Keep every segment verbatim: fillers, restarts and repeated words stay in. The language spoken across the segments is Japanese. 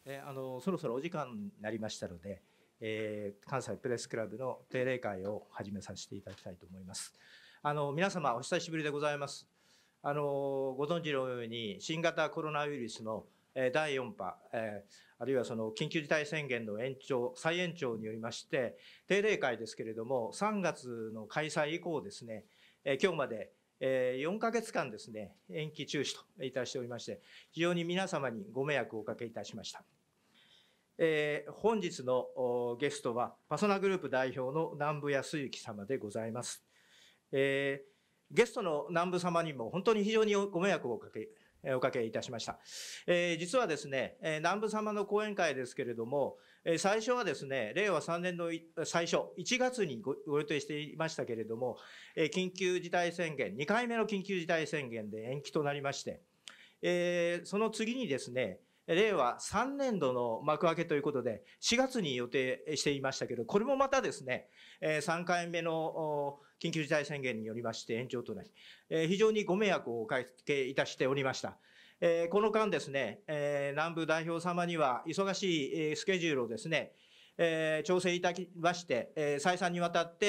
えー、あのそろそろお時間になりましたので、えー、関西プレスクラブの定例会を始めさせていただきたいと思います。あの皆様お久しぶりでございます。あのご存知のように新型コロナウイルスのだいよん波、えー、あるいはその緊急事態宣言の延長、再延長によりまして、定例会ですけれども、さんがつの開催以降ですね、えー、今日までよんかげつかんですね、延期中止といたしておりまして、非常に皆様にご迷惑をおかけいたしました。えー、本日のゲストは、パソナグループ代表の南部康之様でございます。えー、ゲストの南部様にも本当に非常にご迷惑をおかけ、おかけいたしました。えー、実はですね、南部様の講演会ですけれども、最初はですね、れいわさんねんの最初、いちがつに ご, ご予定していましたけれども、緊急事態宣言、にかいめの緊急事態宣言で延期となりまして、えー、その次にですね、れいわさんねんどの幕開けということで、しがつに予定していましたけど、これもまたですね、さんかいめの緊急事態宣言によりまして延長となり、非常にご迷惑をおかけいたしておりました。この間ですね、南部代表様には忙しいスケジュールをですね、調整いただきまして、再三にわたって、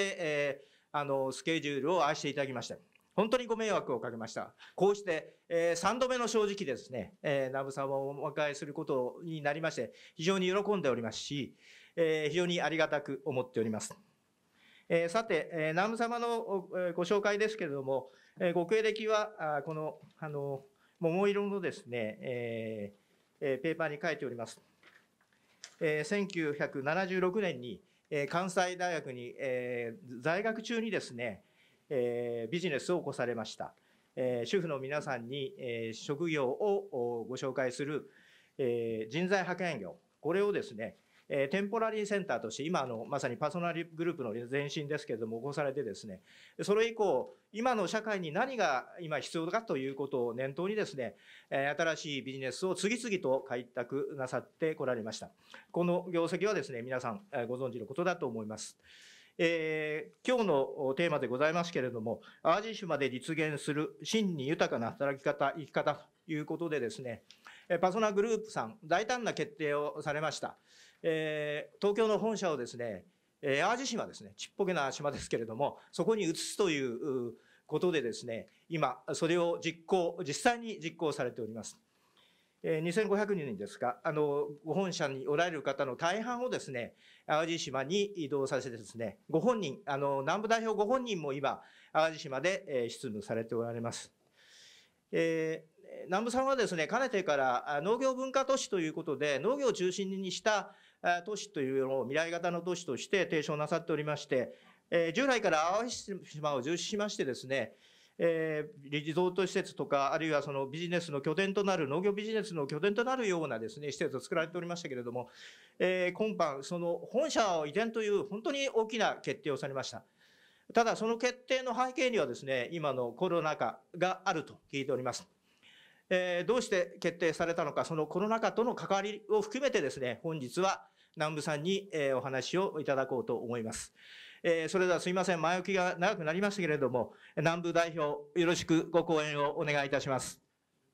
あの、スケジュールを合わせていただきました。本当にご迷惑をかけました。こうして、えー、さんどめの正直ですね、えー、南部様をお迎えすることになりまして、非常に喜んでおりますし、えー、非常にありがたく思っております。えー、さて、えー、南部様のご紹介ですけれども、えー、ご経歴は、あこの、あの、桃色のですね、えー、ペーパーに書いております。えー、せんきゅうひゃくななじゅうろくねんに、えー、関西大学に、えー、在学中にですね、えー、ビジネスを起こされました。えー、主婦の皆さんに、えー、職業をご紹介する、えー、人材派遣業、これをですね、えー、テンポラリーセンターとして、今のまさにパーソナルグループの前身ですけれども、起こされてですね、それ以降、今の社会に何が今必要かということを念頭にですね、新しいビジネスを次々と開拓なさってこられました。この業績はですね、皆さんご存知のことだと思います。えー、今日のテーマでございますけれども、淡路島で実現する真に豊かな働き方、生き方ということでですね、パソナグループさん、大胆な決定をされました。えー、東京の本社をですね、淡路島ですね、ちっぽけな島ですけれども、そこに移すということでですね、今、それを実行、実際に実行されております。にせんごひゃくにんですが、あの、ご本社におられる方の大半をですね、淡路島に移動させてですね、ご本人、あの、南部代表ご本人も今、淡路島で執務されておられます。えー、南部さんはですね、かねてから農業文化都市ということで、農業を中心にした都市というのを未来型の都市として提唱なさっておりまして、えー、従来から淡路島を重視しましてですね、えー、リゾート施設とか、あるいはそのビジネスの拠点となる、農業ビジネスの拠点となるようなですね、施設を作られておりましたけれども、えー、今般、その本社を移転という本当に大きな決定をされました。ただ、その決定の背景にはですね、今のコロナ禍があると聞いております。えー、どうして決定されたのか、そのコロナ禍との関わりを含めてですね、本日は南部さんに、えー、お話をいただこうと思います。えー、それではすいません、前置きが長くなりましたけれども、南部代表、よろしくご講演をお願いいたします。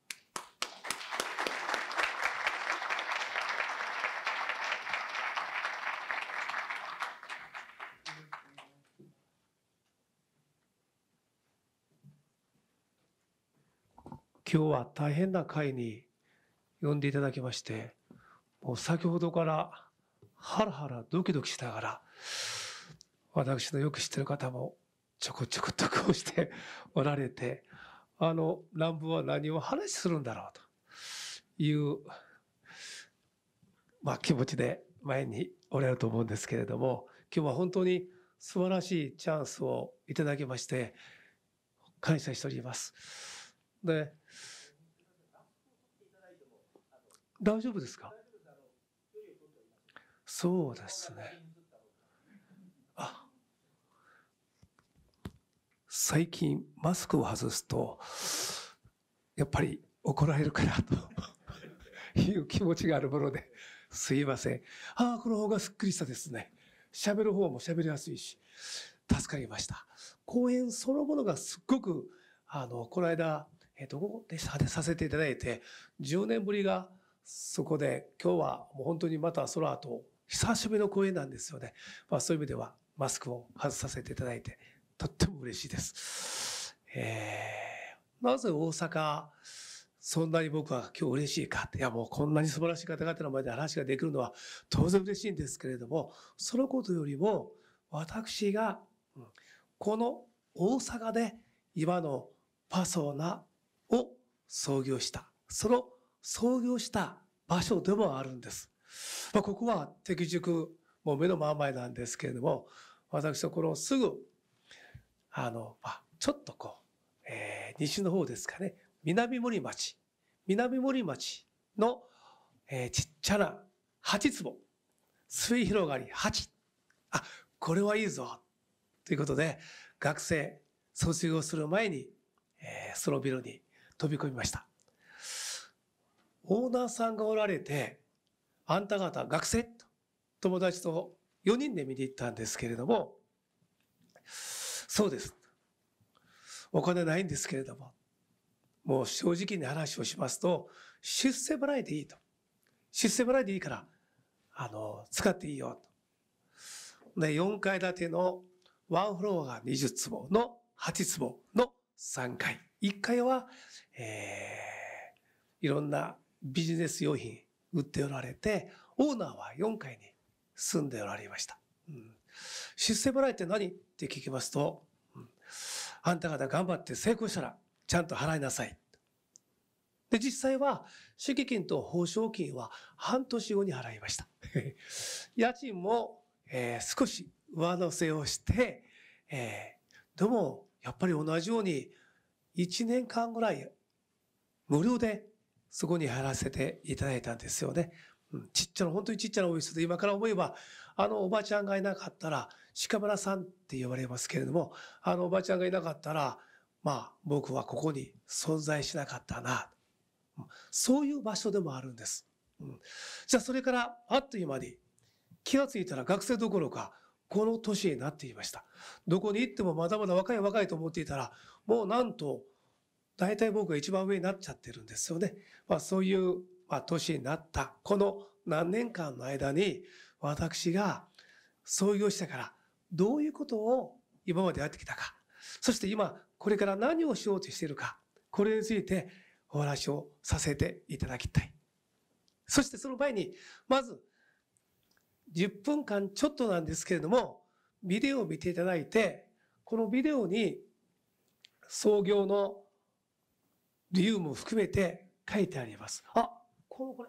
今日は大変な会に呼んでいただきまして、もう先ほどからハラハラドキドキしながら、私のよく知ってる方もちょこちょこっとこうしておられて、あの南部は何を話するんだろうという、まあ、気持ちで前におられると思うんですけれども、今日は本当に素晴らしいチャンスをいただきまして感謝しております。で、大丈夫ですか？そうですね。あ、最近マスクを外すとやっぱり怒られるかなという気持ちがあるもので、すいません。ああ、この方がすっきりしたですね。喋る方も喋りやすいし、助かりました。講演そのものがすっごく、あの、この間、えっと、ここでさせていただいて、じゅうねんぶりがそこで今日はもう本当にまたその後久しぶりの公演なんですよね。まあ、そういう意味ではマスクを外させていただいてとっても嬉しいです。えー、なぜ大阪そんなに僕は今日嬉しいかって、いやもうこんなに素晴らしい方々の前で話ができるのは当然嬉しいんですけれども、そのことよりも私がこの大阪で今のパソナを創業した、その創業した場所でもあるんです。まあ、ここは適塾もう目の真ん前なんですけれども、私はこのすぐあの、まあ、ちょっとこう、えー、西の方ですかね、南森町南森町の、えー、ちっちゃなはち坪末広がりはち、あ、これはいいぞということで学生卒業する前に、えー、そのビルに飛び込みました。オーナーさんがおられて、あんた方学生と友達とよにんで見に行ったんですけれども、そうです、お金ないんですけれども、もう正直に話をしますと、出世払いでいいと。出世払いでいいから、あの、使っていいよと。で、よんかい建てのワンフロアがにじゅう坪のはち坪のさんがい。いっかいは、えー、いろんなビジネス用品売っておられて、オーナーはよんかいに住んでおられました。うん、出世払いって何って聞きますと、うん、あんた方頑張って成功したらちゃんと払いなさい。で、実際は敷金と報奨金は半年後に払いました。家賃も、えー、少し上乗せをして、えー、でもやっぱり同じようにいちねんかんぐらい無料でそこに入らせていただいたんですよね。うん、ちっちゃな、本当にちっちゃなオフィスで、今から思えば、あのおばちゃんがいなかったら、鹿村さんって言われますけれども、あのおばちゃんがいなかったら、まあ僕はここに存在しなかったな。そういう場所でもあるんです。うん、じゃあそれからあっという間に気がついたら学生どころかこの年になっていました。どこに行ってもまだまだ若い若いと思っていたら、もうなんと大体僕が一番上になっちゃってるんですよね。まあ、そういう、まあ、年になったこの何年間の間に私が創業してからどういうことを今までやってきたか、そして今これから何をしようとしているか、これについてお話をさせていただきたい。そしてその前にまずじゅっぷんかんちょっとなんですけれども、ビデオを見ていただいて、このビデオに創業の理由も含めて書いてあります。あ、このこれ。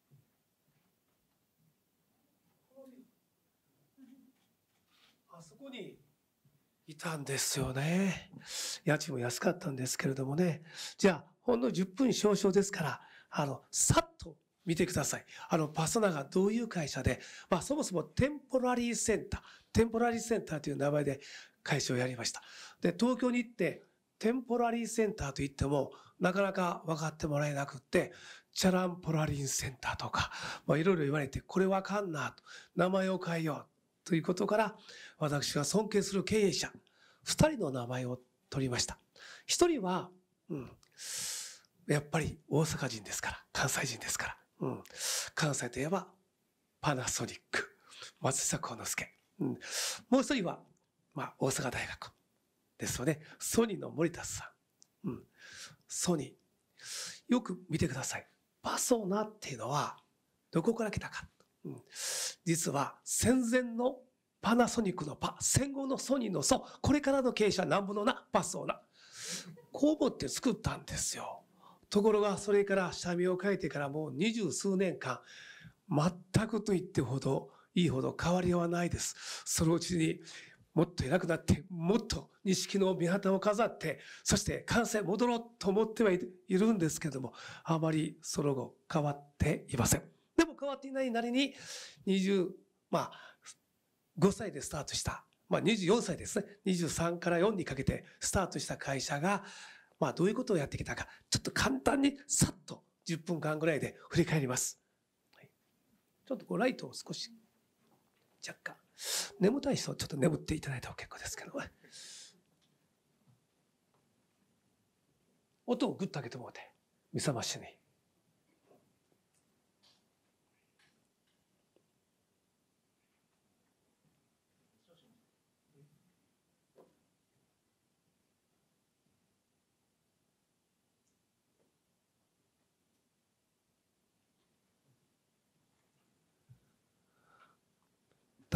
あそこにいたんですよね。家賃も安かったんですけれどもね。じゃあ、ほんのじゅっぷん少々ですから、あの、さっと見てください。あの、パソナがどういう会社で、まあ、そもそもテンポラリーセンター、テンポラリーセンターという名前で会社をやりました。で、東京に行って、テンポラリーセンターと言っても、なかなか分かってもらえなくって、チャランポラリンセンターとか、まあ、いろいろ言われて、これわかんなと、名前を変えようということから、私が尊敬する経営者、二人の名前を取りました。一人は、うん、やっぱり大阪人ですから、関西人ですから、うん、関西といえばパナソニック、松下幸之助、うん、もう一人は、まあ、大阪大学ですよね、ソニーの森田さん、うん、ソニー、よく見てください。パソナっていうのはどこから来たか、うん、実は戦前のパナソニックのパ、戦後のソニーのソ、これからの経営者なんぼのな、パソナ、こう思って作ったんですよ。ところがそれから社名を変えてからもう二十数年間、全くと言ってほどいいほど変わりはないです。そのうちにもっと偉くなって、もっと錦の御旗を飾って、そして関西戻ろうと思ってはいるんですけども、あまりその後変わっていません。でも変わっていないなりに、にじゅう、まあ、ごさいでスタートした、まあ、にじゅうよんさいですね、にじゅうさんからよんにかけてスタートした会社が、まあ、どういうことをやってきたか、ちょっと簡単にさっとじゅっぷんかんぐらいで振り返ります。はい、ちょっとこうライトを少し若干、眠たい人はちょっと眠っていただいても結構ですけど、音をグッと上げてもらって、見覚ましに。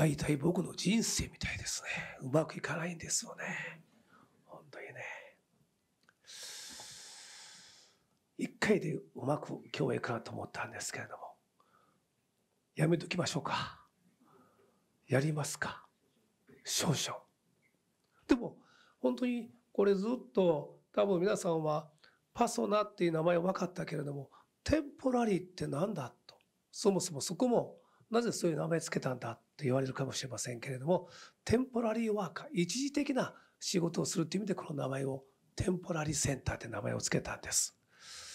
大体僕の人生みたいですね。うまくいかないんですよね。本当にね。一回でうまく今日はいかなと思ったんですけれども、やめときましょうか。やりますか。少々。でも本当にこれずっと多分皆さんはパソナっていう名前は分かったけれども、テンポラリーって何だと、そもそもそこもなぜそういう名前つけたんだって言われるかもしれませんけれども、テンポラリーワーカー、一時的な仕事をするという意味でこの名前をテンポラリーセンターって名前をつけたんです。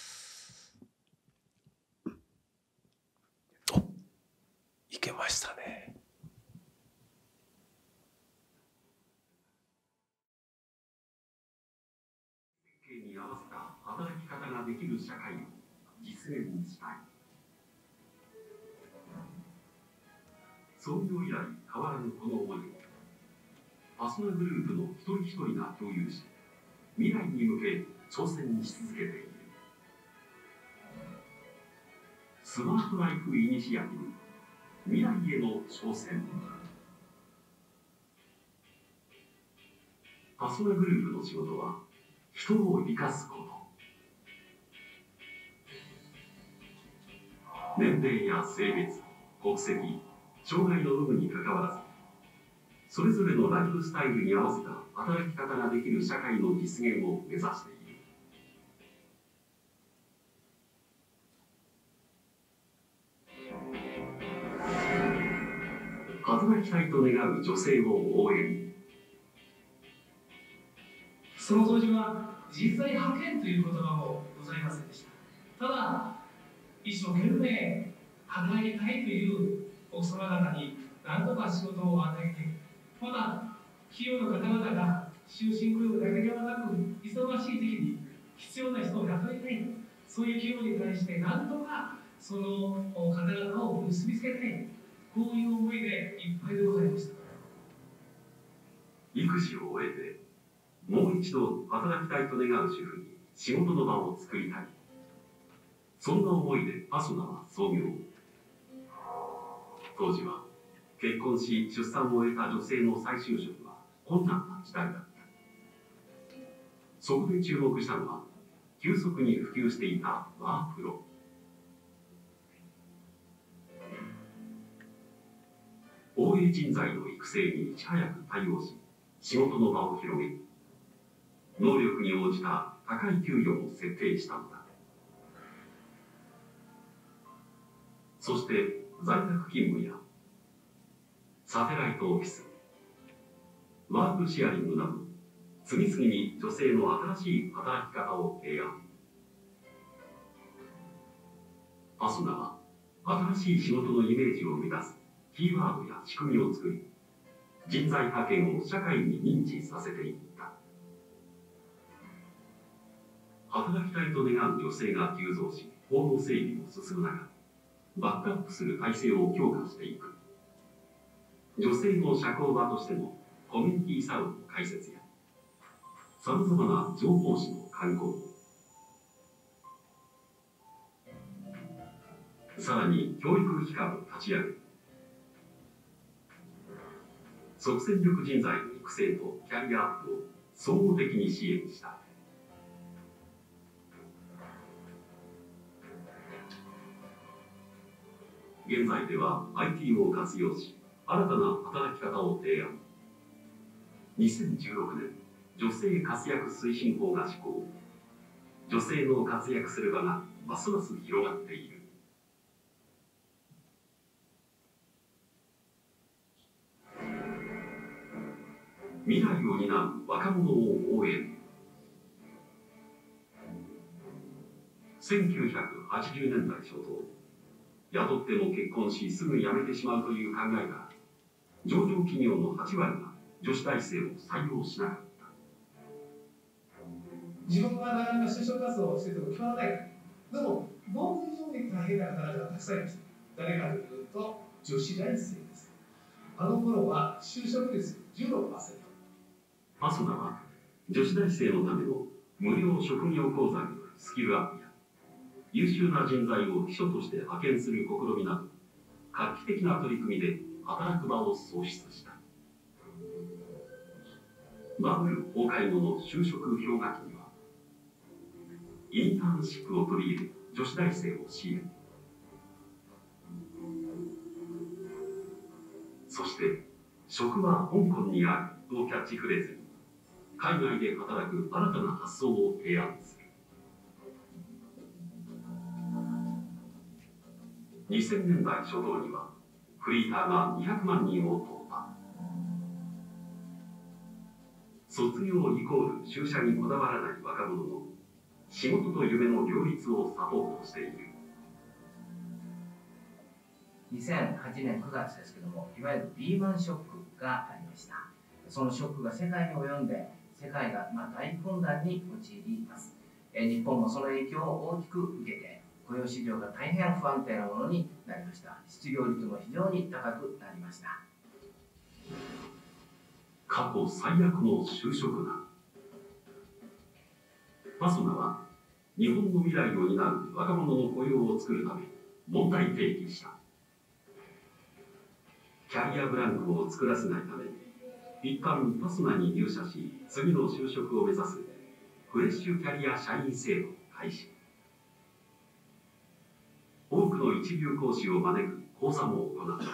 お、いけましたね。 に合わせた働き方ができる社会を実現したい。創業以来変わらぬこの思いをパソナグループの一人一人が共有し、未来に向け挑戦し続けている。スマートライフイニシアティブ、未来への挑戦。パソナグループの仕事は人を生かすこと。年齢や性別、国籍、障害の有無にかかわらず、それぞれのライフスタイルに合わせた働き方ができる社会の実現を目指している。働きたいと願う女性を応援。 その当時は人材派遣という言葉もございませんでした。ただ一生懸命働きたいという奥様方に何とか仕事を与えて、また企業の方々が終身雇用だけではなく忙しい時期に必要な人を雇いたい、そういう企業に対して何とかその方々を結びつけたい、こういう思いでいっぱいでございました。 育児を終えてもう一度働きたいと願う主婦に仕事の場を作りたい。そんな思いでパソナは創業。当時は結婚し出産を終えた女性の再就職は困難な時代だった。そこで注目したのは急速に普及していたワープロ。応援人材の育成にいち早く対応し、仕事の場を広げ、能力に応じた高い給与を設定したのだ。そして在宅勤務やサテライトオフィス、ワークシェアリングなど、次々に女性の新しい働き方を提案。パソナは新しい仕事のイメージを生み出すキーワードや仕組みを作り、人材派遣を社会に認知させていった。働きたいと願う女性が急増し、法の整備も進む中、バックアップする体制を強化していく。女性の社交場としてのコミュニティサロンの開設や、さまざまな情報誌の刊行、さらに教育機関を立ち上げ、即戦力人材の育成とキャリアアップを総合的に支援した。現在では アイティー を活用し、新たな働き方を提案。にせんじゅうろくねん、女性活躍推進法が施行。女性の活躍する場がますます広がっている。未来を担う若者を応援。せんきゅうひゃくはちじゅうねんだい初頭、雇っても結婚しすぐ辞めてしまうという考えが、上場企業のはちわりが女子大生を採用しなかった。 自分がなかなか就職活動をしてても決まらない。でも僕以上に大変な方々がたくさんいました。誰かというと女子大生です。あの頃は就職率 じゅうろくパーセント。 パソナは女子大生のための無料職業講座によるスキルアップや、優秀な人材を秘書として派遣する試みなど、画期的な取り組みで働く場を創出した。バブル崩壊後の就職氷河期にはインターンシップを取り入れ女子大生を支援。そして職は香港にあるをキャッチフレーズに海外で働く新たな発想を提案する。にせんねんだい初頭にはフリーターがにひゃくまんにんを突破。卒業イコール就社にこだわらない若者の仕事と夢の両立をサポートしている。 にせんはちねんくがつですけども、いわゆるリーマンショックがありました。そのショックが世界に及んで、世界がまあ大混乱に陥ります。え日本もその影響を大きく受けて、雇用市場が大変不安定なものになりました。失業率も非常に高くなりました。 過去最悪の就職難。パソナは日本の未来を担う若者の雇用を作るため問題提起した。キャリアブランクを作らせないため一旦パソナに入社し次の就職を目指すフレッシュキャリア社員制度を開始。多くの一流講師を招く講座も行った。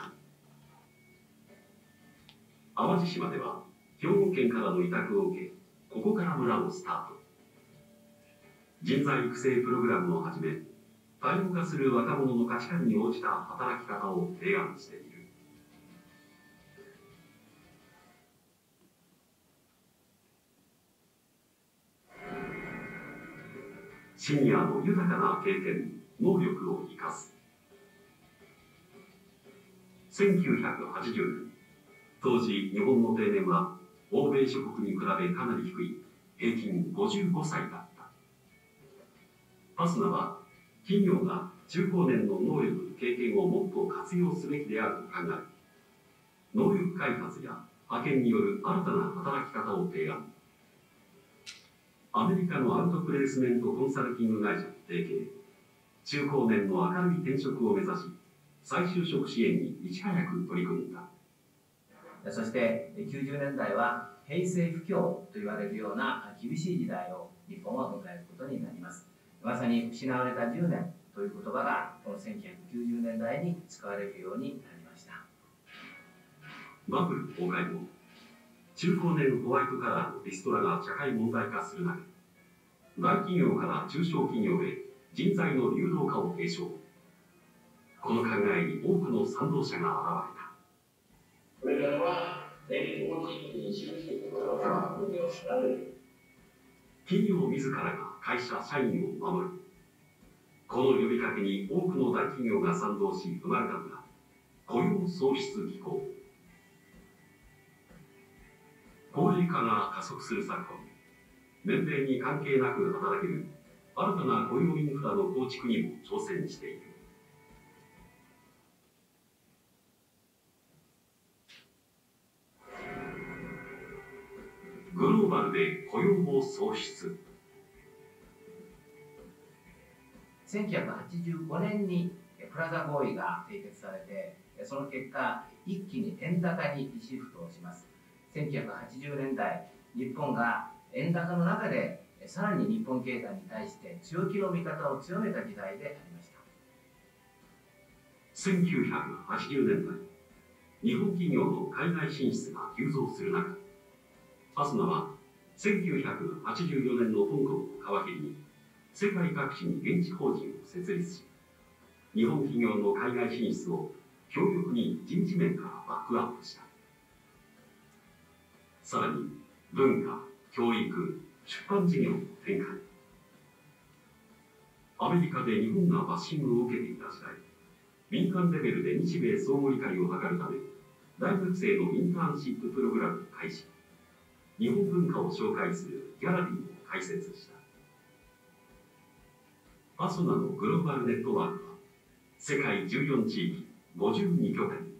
淡路島では兵庫県からの委託を受け、ここから村をスタート。人材育成プログラムをはじめ、多様化する若者の価値観に応じた働き方を提案している。シニアの豊かな経験、能力を生かす。せんきゅうひゃくはちじゅうねん、当時日本の定年は欧米諸国に比べかなり低い平均ごじゅうごさいだった。パスナは企業が中高年の能力経験をもっと活用すべきであると考え、能力開発や派遣による新たな働き方を提案。アメリカのアウトプレイスメントコンサルティング会社と提携、中高年の明るい転職を目指し、再就職支援にいち早く取り組んだ。 そしてきゅうじゅうねんだいは平成不況と言われるような厳しい時代を日本は迎えることになります。まさに失われたじゅうねんという言葉がこのせんきゅうひゃくきゅうじゅうねんだいに使われるようになりました。 バブル崩壊後、中高年ホワイトカラーのリストラが社会問題化する中、大企業から中小企業へ人材の流動化を提唱。この考えに多くの賛同者が現れた。これからは電気工事に就していくことが運用される。企業自らが会社社員を守る。この呼びかけに多くの大企業が賛同し生まれたのが雇用創出機構。高齢化が加速する昨今、年齢に関係なく働ける新たな雇用インフラの構築にも挑戦している。グローバルで雇用を創出。 せんきゅうひゃくはちじゅうごねんにプラザ合意が締結されて、その結果一気に円高にシフトをします。せんきゅうひゃくはちじゅうねんだい、日本が円高の中でさらに日本経済に対して強気の見方を強めた時代でありました。 せんきゅうひゃくはちじゅうねんだい、日本企業の海外進出が急増する中、パスナはせんきゅうひゃくはちじゅうよねんの香港を皮切りに世界各地に現地法人を設立し、日本企業の海外進出を強力に人事面からバックアップした。さらに文化、教育、出版事業を展開。アメリカで日本がバッシングを受けていた時代、民間レベルで日米相互理解を図るため、大学生のインターンシッププログラムを開始。日本文化を紹介するギャラリーを開設した。パソナのグローバルネットワークは世界じゅうよん地域ごじゅうにきょてん。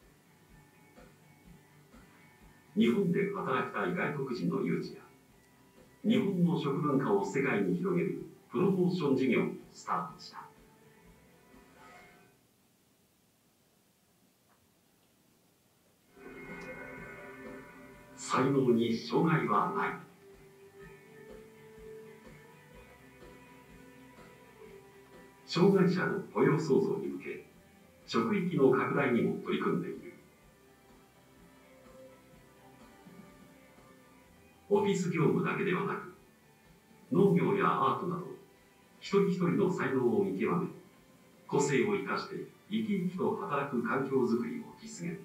日本で働きたい外国人の誘致や日本の食文化を世界に広げるプロモーション事業をスタートした。 才能に障害はない。障害者の雇用創造に向け、職域の拡大にも取り組んでいる。オフィス業務だけではなく、農業やアートなど、一人一人の才能を見極め、個性を生かして生き生きと働く環境づくりを実現。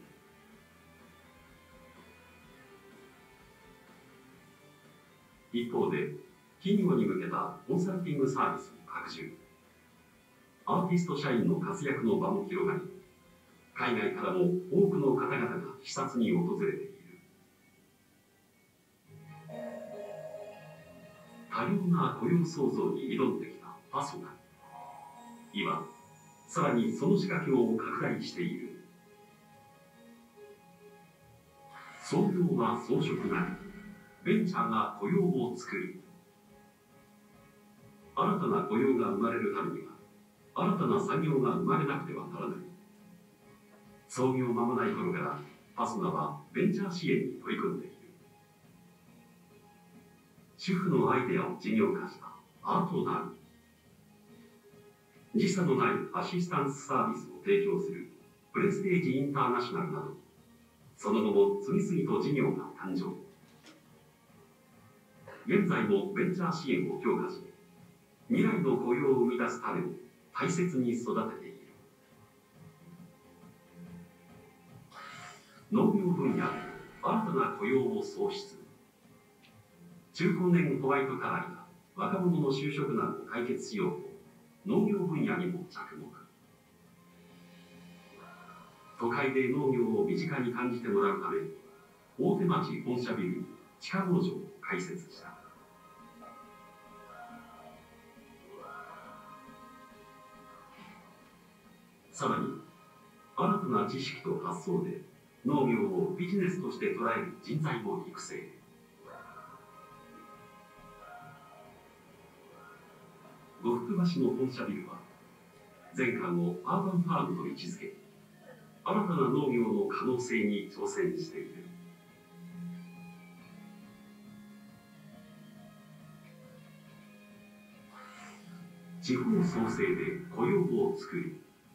一方で、企業に向けたコンサルティングサービスも拡充。アーティスト社員の活躍の場も広がり、海外からも多くの方々が視察に訪れている。多様な雇用創造に挑んできたパソが、今、さらにその仕掛けを拡大している。創業は装飾なり、ベンチャーが雇用を作る。新たな雇用が生まれるためには、新たな産業が生まれなくてはならない。創業間もない頃からパソナはベンチャー支援に取り組んでいる。主婦のアイデアを事業化したアートナウ。時差のないアシスタンスサービスを提供するプレステージインターナショナルなど、その後も次々と事業が誕生。現在もベンチャー支援を強化し、未来の雇用を生み出す種を大切に育てている。農業分野で新たな雇用を創出。中高年ホワイトカラーが若者の就職難を解決しようと農業分野にも着目。都会で農業を身近に感じてもらうため、大手町本社ビルに地下農場を開設した。さらに、新たな知識と発想で農業をビジネスとして捉える人材も育成。呉服橋の本社ビルは、前館をアーバンファームと位置づけ、新たな農業の可能性に挑戦している。地方創生で雇用を作る。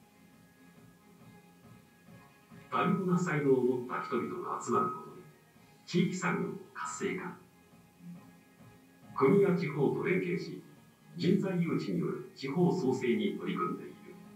多様な才能を持った人々が集まることで、地域産業を活性化。国や地方と連携し、人材誘致による地方創生に取り組んでいる。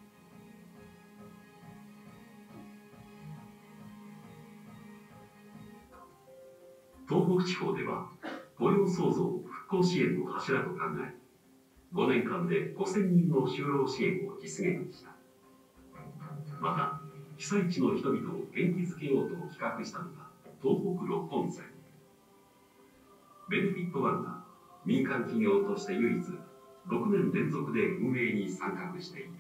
東北地方では、雇用創造を復興支援の柱と考え、ごねんかんでごせんにんの就労支援を実現した。また、被災地の人々を元気づけようと企画したのが東北六本祭。ベネフィットワンが民間企業として唯一ろくねん連続で運営に参画している。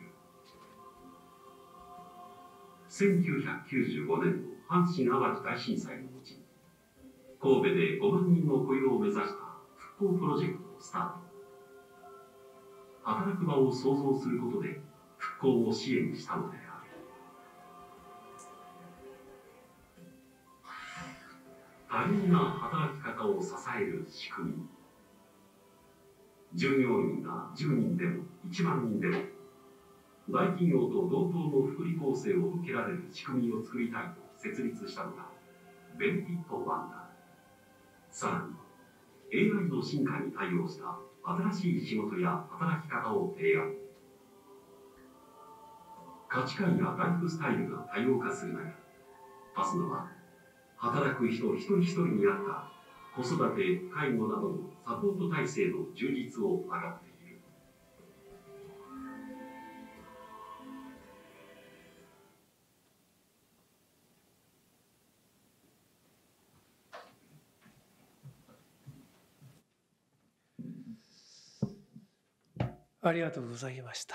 せんきゅうひゃくきゅうじゅうごねんの阪神・淡路大震災の後、神戸でごまんにんの雇用を目指した復興プロジェクトをスタート。働く場を創造することで復興を支援したのである。多様な働き方を支える仕組み。従業員がじゅうにんでもいちまんにんでも、大企業と同等の福利厚生を受けられる仕組みを作りたいと設立したのがベネフィットワンだ。さらに エーアイ の進化に対応した新しい仕事や働き方を提案。価値観やライフスタイルが多様化する中、パスナは働く人一人一人に合った子育て、介護などのサポート体制の充実を図っている。 ありがとうございました。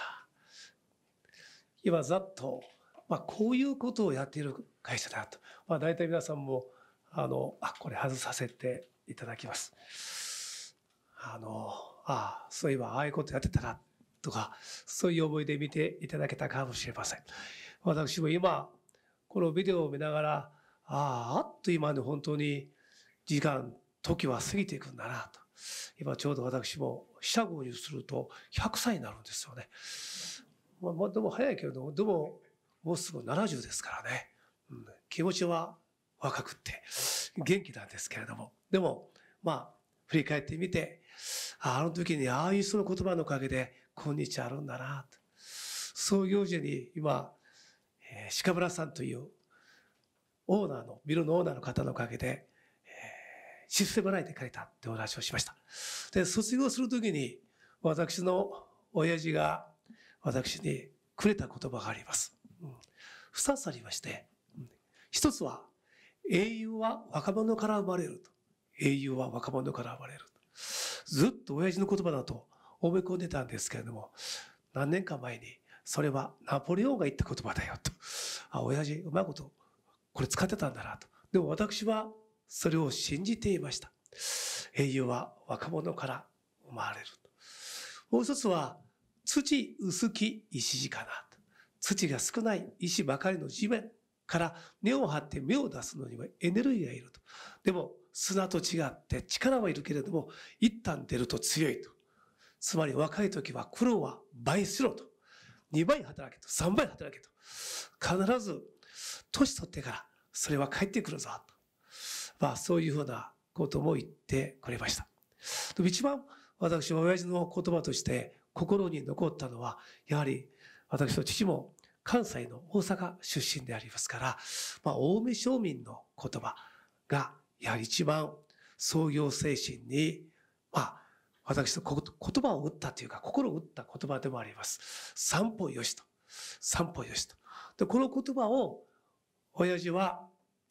今ざっと、まあ、こういうことをやっている会社だと、まあ、大体皆さんもあのあこれ外させていただきます。あのあそういえばああいうことやってたなとか、そういう思いで見ていただけたかもしれません。私も今このビデオを見ながらあああっという間に本当に時間、時は過ぎていくんだなと。今ちょうど私も四捨五入するとひゃくさいになるんですよね。まあ、まあ、でも早いけれども、でももうすぐななじゅうですからね。うん、気持ちは若くって元気なんですけれども、でもまあ振り返ってみて、あ, あの時にああいう人の言葉のおかげで今日あるんだなと。創業時に今、えー、鹿村さんというオーナーのビルのオーナーの方のおかげで、えー、システムライで借りたってお話をしました。で、卒業する時に私の親父が私にくれた言葉があります。うん、ふたつありまして、一つは英雄は若者から生まれると。英雄は若者から生まれると。ずっと親父の言葉だと覚え込んでたんですけれども、何年か前にそれはナポレオンが言った言葉だよと。あ、親父うまいことこれ使ってたんだなと。でも私はそれを信じていました。英雄は若者から生まれると。もう一つは土薄き石地かなと。土が少ない石ばかりの地面から根を張って芽を出すのにはエネルギーがいると。でも砂と違って力はいるけれども一旦出ると強いと。つまり若い時は苦労は倍しろと。にばい働けと。さんばい働けと。必ず年取ってからそれは返ってくるぞと。まあそういうふうなことも言ってくれました。でも一番私は親父の言葉として心に残ったのは、やはり私の父も関西の大阪出身でありますから、まあ、青梅商民の言葉がやはり一番創業精神に、まあ、私の言葉を打ったというか心を打った言葉でもあります。三歩よしと。三歩よしと。で、この言葉を親父は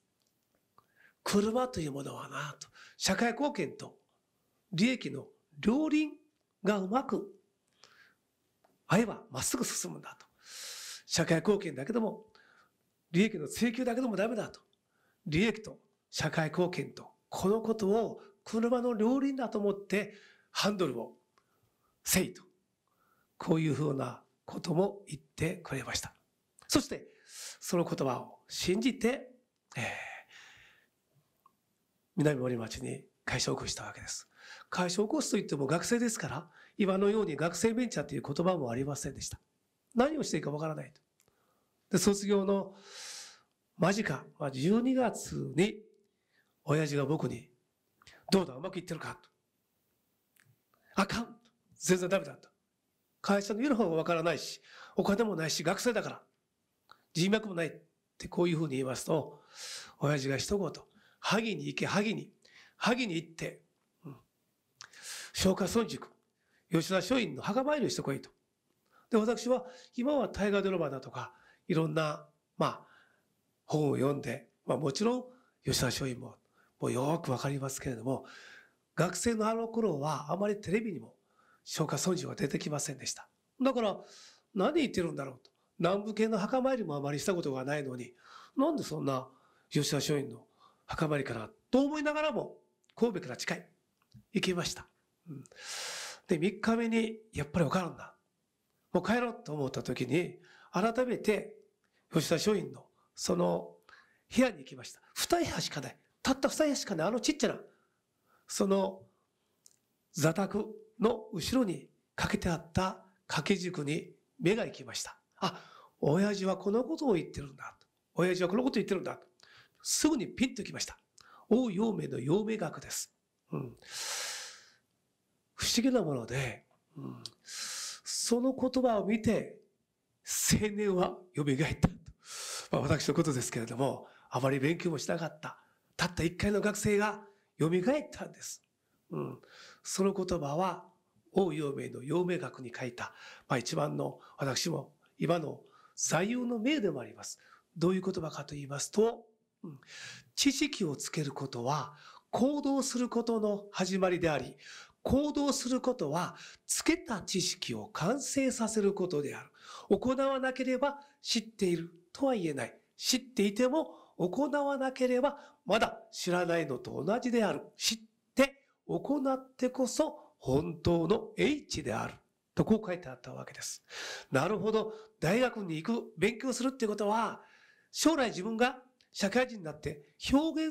車というものはなと、社会貢献と利益の両輪がうまく合えばまっすぐ進むんだと。社会貢献だけども利益の追求だけでもダメだと。利益と社会貢献とこのことを車の両輪だと思ってハンドルをせいと、こういうふうなことも言ってくれました。そしてその言葉を信じて、えー、南森町に会社を起こしたわけです。会社を起こすといっても学生ですから、今のように学生ベンチャーという言葉もありませんでした。何をしていいかわからないと。で、卒業の間近、じゅうにがつに親父が僕にどうだうまくいってるかと。あかん、全然ダメだと。会社のユニフォームもわからないし、お金もないし、学生だから人脈もないってこういうふうに言いますと、親父が一言、萩に行け、萩に萩に行って、うん、松下村塾吉田松陰の墓参りをしてこいと。で、私は今は大河ドラマだとかいろんな、まあ、本を読んで、まあ、もちろん吉田松陰ももうよくわかりますけれども、学生のあの頃はあまりテレビにも松下村塾は出てきませんでした。だから何言ってるんだろうと。南部系の墓参りもあまりしたことがないのに、なんでそんな吉田松陰の墓参りかなと思いながらも神戸から近い行きました。うん、でみっかめにやっぱり分かるんだ、もう帰ろうと思った時に改めて吉田松陰のその部屋に行きました。に部屋しかない、たったに部屋しかない、あのちっちゃなその座卓の後ろにかけてあった掛け軸に目が行きました。あ、親父はこのことを言ってるんだと。親父はこのことを言ってるんだと。すぐにピンときました。王陽明の陽明学です。うん、不思議なもので、うん、その言葉を見て青年は蘇ったと、まあ、私のことですけれども、あまり勉強もしなかったたった一回の学生が蘇ったんです。うん、その言葉は王陽明の陽明学に書いた、まあ、一番の私も今の座右の銘でもあります。どういう言葉かと言いますと、うん、知識をつけることは行動することの始まりであり、行動することはつけた知識を完成させることである。行わなければ知っているとは言えない。知っていても行わなければまだ知らないのと同じである。知って行ってこそ本当の英知である。とこう書いてあったわけです。なるほど。大学に行く、勉強するっていうことは、将来自分が社会人になって表現する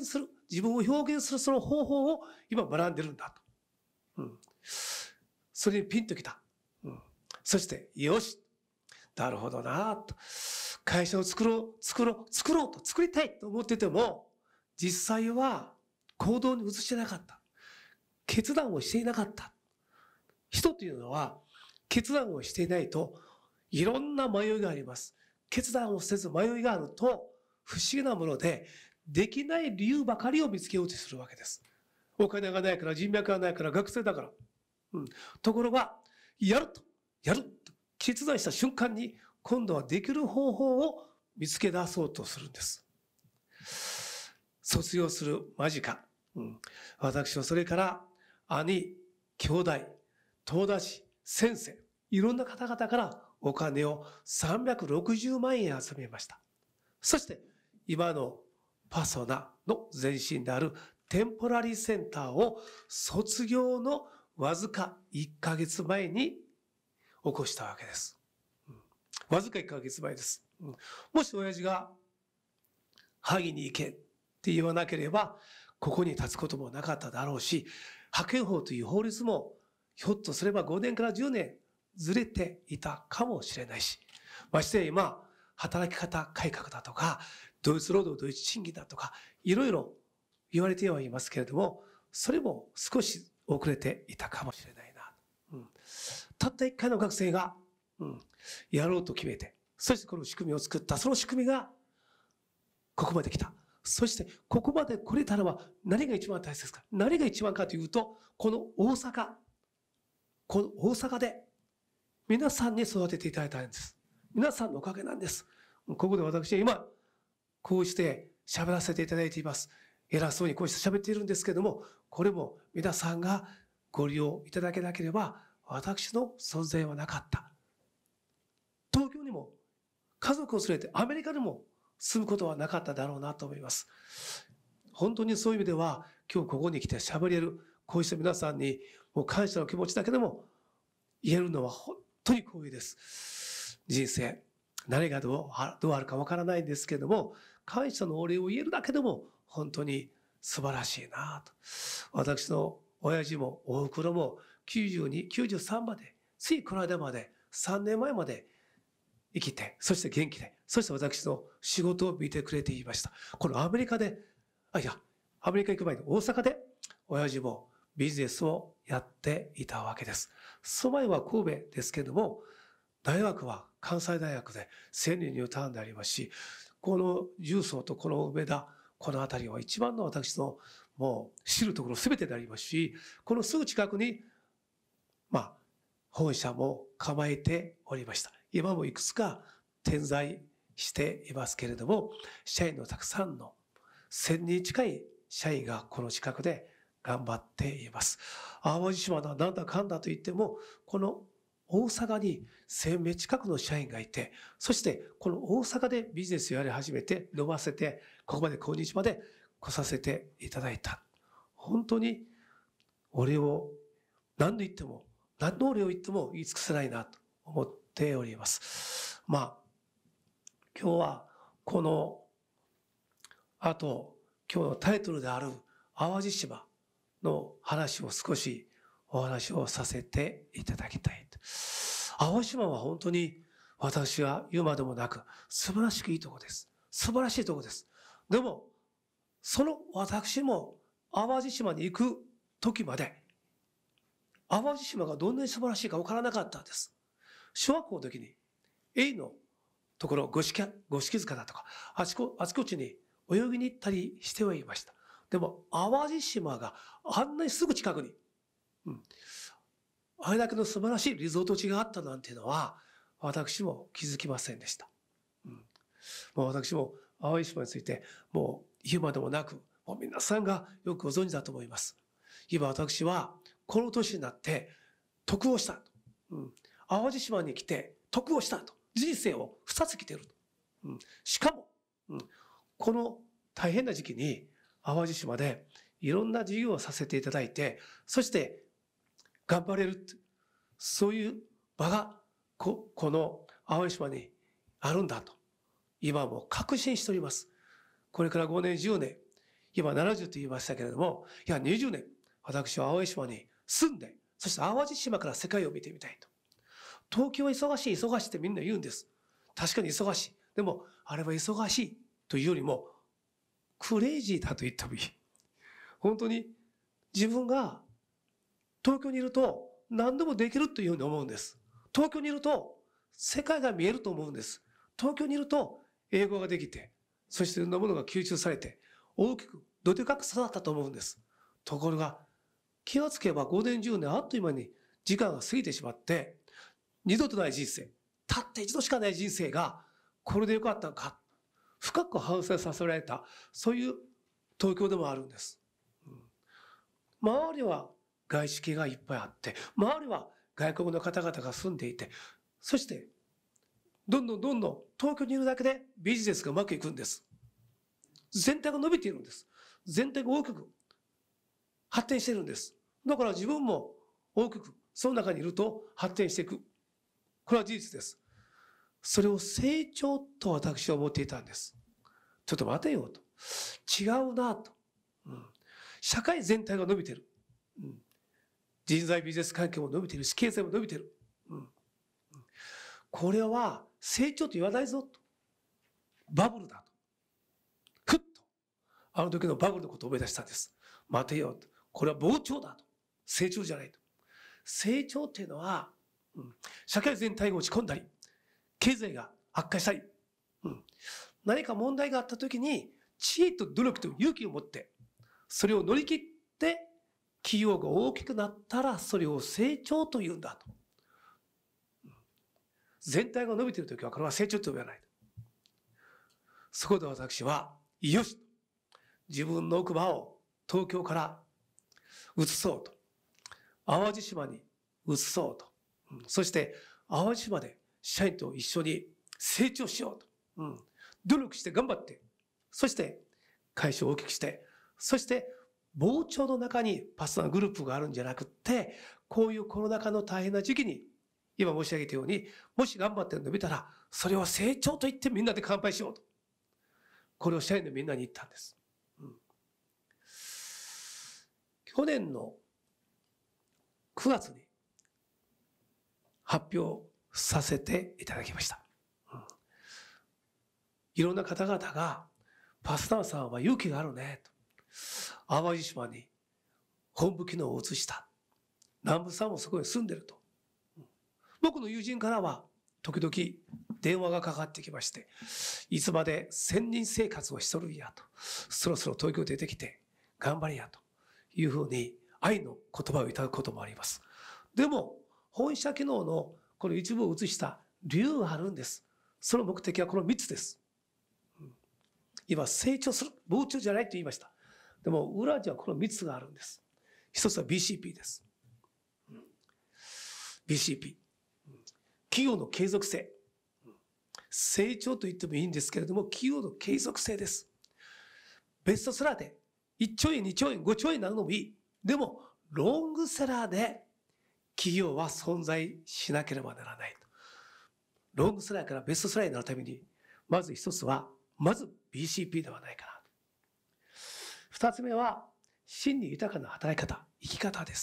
自分を表現するその方法を今学んでるんだと。うん、それにピンときた。うん、そして、よし、なるほどなと。会社を作ろう、作ろう、作ろうと、作りたいと思ってても、実際は行動に移してなかった。決断をしていなかった。人というのは、決断をしていないと、いろんな迷いがあります。決断をせず迷いがあると、不思議なもので、できない理由ばかりを見つけようとするわけです。お金がないから、人脈がないから、学生だから。うん、ところが、やると、やると決断した瞬間に、今度はできる方法を見つけ出そうとするんです。卒業する間近、うん、私はそれから兄、兄弟、友達、先生、いろんな方々からお金をさんびゃくろくじゅうまんえん集めました。そして今のパソナの前身であるテンポラリーセンターを卒業のわずかいっかげつまえに起こしたわけです。わずかいっかげつまえです。もし親父が萩に行けって言わなければ、ここに立つこともなかっただろうし、派遣法という法律もひょっとすればごねんからじゅうねんずれていたかもしれないし、まして今、働き方改革だとか、同一労働同一賃金だとか、いろいろ言われてはいますけれども、それも少し遅れていたかもしれないな。うん、たった一回の学生が、うん、やろうと決めて、そしてこの仕組みを作った、その仕組みがここまで来た。そしてここまで来れたのは何が一番大切か。何が一番かというと、この大阪、この大阪で皆さんに育てていただいたんです。皆さんのおかげなんです。ここで私は今、こうして喋らせていただいています。偉そうにこうして喋っているんですけども、これも皆さんがご利用いただけなければ、私の存在はなかった。東京にも家族を連れてアメリカでも住むことはなかっただろうなと思います。本当にそういう意味では、今日ここに来て喋れる、こうした皆さんにもう感謝の気持ちだけでも言えるのは本当に光栄です。人生、何がどう、どうあるかわからないんですけれども、感謝のお礼を言えるだけでも本当に素晴らしいなと。私の親父もおふくろもきゅうじゅうに、きゅうじゅうさんまで、ついこの間まで、さんねんまえまで生きて、そして元気で、そして私の仕事を見てくれていました。このアメリカで、あ、いや、アメリカ行く前に大阪で、親父もビジネスをやっていたわけです。その前は神戸ですけれども、大学は関西大学で千里ニュータウンでありますし、この重曹とこの梅田、この辺りは一番の私のもう知るところ全てでありますし、このすぐ近くに、まあ、本社も構えておりました。今もいくつか点在していますけれども、社員のたくさんのせんにん近い社員がこの近くで頑張っています。淡路島のなんだかんだといっても、この大阪にせんめい近くの社員がいて、そしてこの大阪でビジネスをやり始めて、伸ばせて、ここまで今日まで来させていただいた。本当にお礼を何度言っても、何のお礼を言っても言い尽くせないなと思っております。まあ、今日はこの後、今日のタイトルである淡路島の話を少しお話をさせていただきたい。淡路島は本当に私が言うまでもなく素晴らしくいいところです。素晴らしいところです。でも、その私も淡路島に行く時まで、淡路島がどんなに素晴らしいか分からなかったんです。小学校の時に、A のところ、五色、五色塚だとか、あちこ、あちこちに泳ぎに行ったりしてはいました。でも、淡路島があんなにすぐ近くに、うん、あれだけの素晴らしいリゾート地があったなんていうのは、私も気づきませんでした。うん、もう私も淡路島について、もう言うまでもなく、もう皆さんがよくご存知だと思います。今私は、この年になって得をしたと、うん、淡路島に来て得をしたと、人生を二つ来ていると、うん、しかも、うん、この大変な時期に淡路島でいろんな事業をさせていただいて、そして頑張れる、そういう場が こ, この淡路島にあるんだと今も確信しております。これからごねんじゅうねん、 今ななじゅうと言いましたけれども、いやにじゅうねん私は淡路島に住んで、そして淡路島から世界を見てみたいと。東京は忙しい忙しいってみんな言うんです。確かに忙しい。でもあれは忙しいというよりもクレイジーだと言ってもいい。本当に自分が東京にいると何でもできるというふうに思うんです。東京にいると世界が見えると思うんです。東京にいると英語ができて、そしていろんなものが吸収されて、大きく、どでかく育ったと思うんです。ところが、気がつけばごねん、じゅうねん、あっという間に時間が過ぎてしまって、二度とない人生、たった一度しかない人生が、これでよかったのか、深く反省させられた、そういう東京でもあるんです。うん、周りは外資系がいっぱいあって、周りは外国の方々が住んでいて、そして、どんどんどんどん東京にいるだけでビジネスがうまくいくんです。全体が伸びているんです。全体が大きく発展しているんです。だから自分も大きくその中にいると発展していく。これは事実です。それを成長と私は思っていたんです。ちょっと待てよと。違うなと。うん、社会全体が伸びている。うん、人材ビジネス関係も伸びているし、経済も伸びている。うん、これは成長と言わないぞと。バブルだと。ふっと、あの時のバブルのことを思い出したんです。待てよと。これは膨張だと。成長じゃないと。成長っていうのは、うん、社会全体が落ち込んだり、経済が悪化したり、うん、何か問題があった時に、知恵と努力と勇気を持って、それを乗り切って、企業が大きくなったら、それを成長と言うんだと。全体が伸びているときは、これは成長と言わない。そこで私は、よし、自分の奥歯を東京から移そうと。淡路島に移そうと。うん、そして、淡路島で社員と一緒に成長しようと。うん、努力して頑張って、そして会社を大きくして、そして膨張の中にパーソナルグループがあるんじゃなくって、こういうコロナ禍の大変な時期に、今申し上げたように、もし頑張ってるのを見たら、それは成長と言ってみんなで乾杯しようと。これを社員のみんなに言ったんです。うん、去年のくがつに発表させていただきました。うん、いろんな方々が、パスターさんは勇気があるねと。淡路島に本部機能を移した。南部さんもそこに住んでると。僕の友人からは時々電話がかかってきまして、いつまで仙人生活をしとるんやと。そろそろ東京出てきて頑張りやというふうに愛の言葉をいただくこともあります。でも本社機能のこの一部を移した理由があるんです。その目的はこのみっつです。今成長する、膨張じゃないと言いました。でも裏にはこのみっつがあるんです。一つは ビーシーピー です。ビーシーピー。企業の継続性。成長と言ってもいいんですけれども、企業の継続性です。ベストセラーでいっちょうえん、にちょうえん、ごちょうえんになるのもいい。でも、ロングセラーで企業は存在しなければならないと。ロングセラーからベストセラーになるために、まず一つは、まず ビーシーピー ではないかな。二つ目は、真に豊かな働き方、生き方です。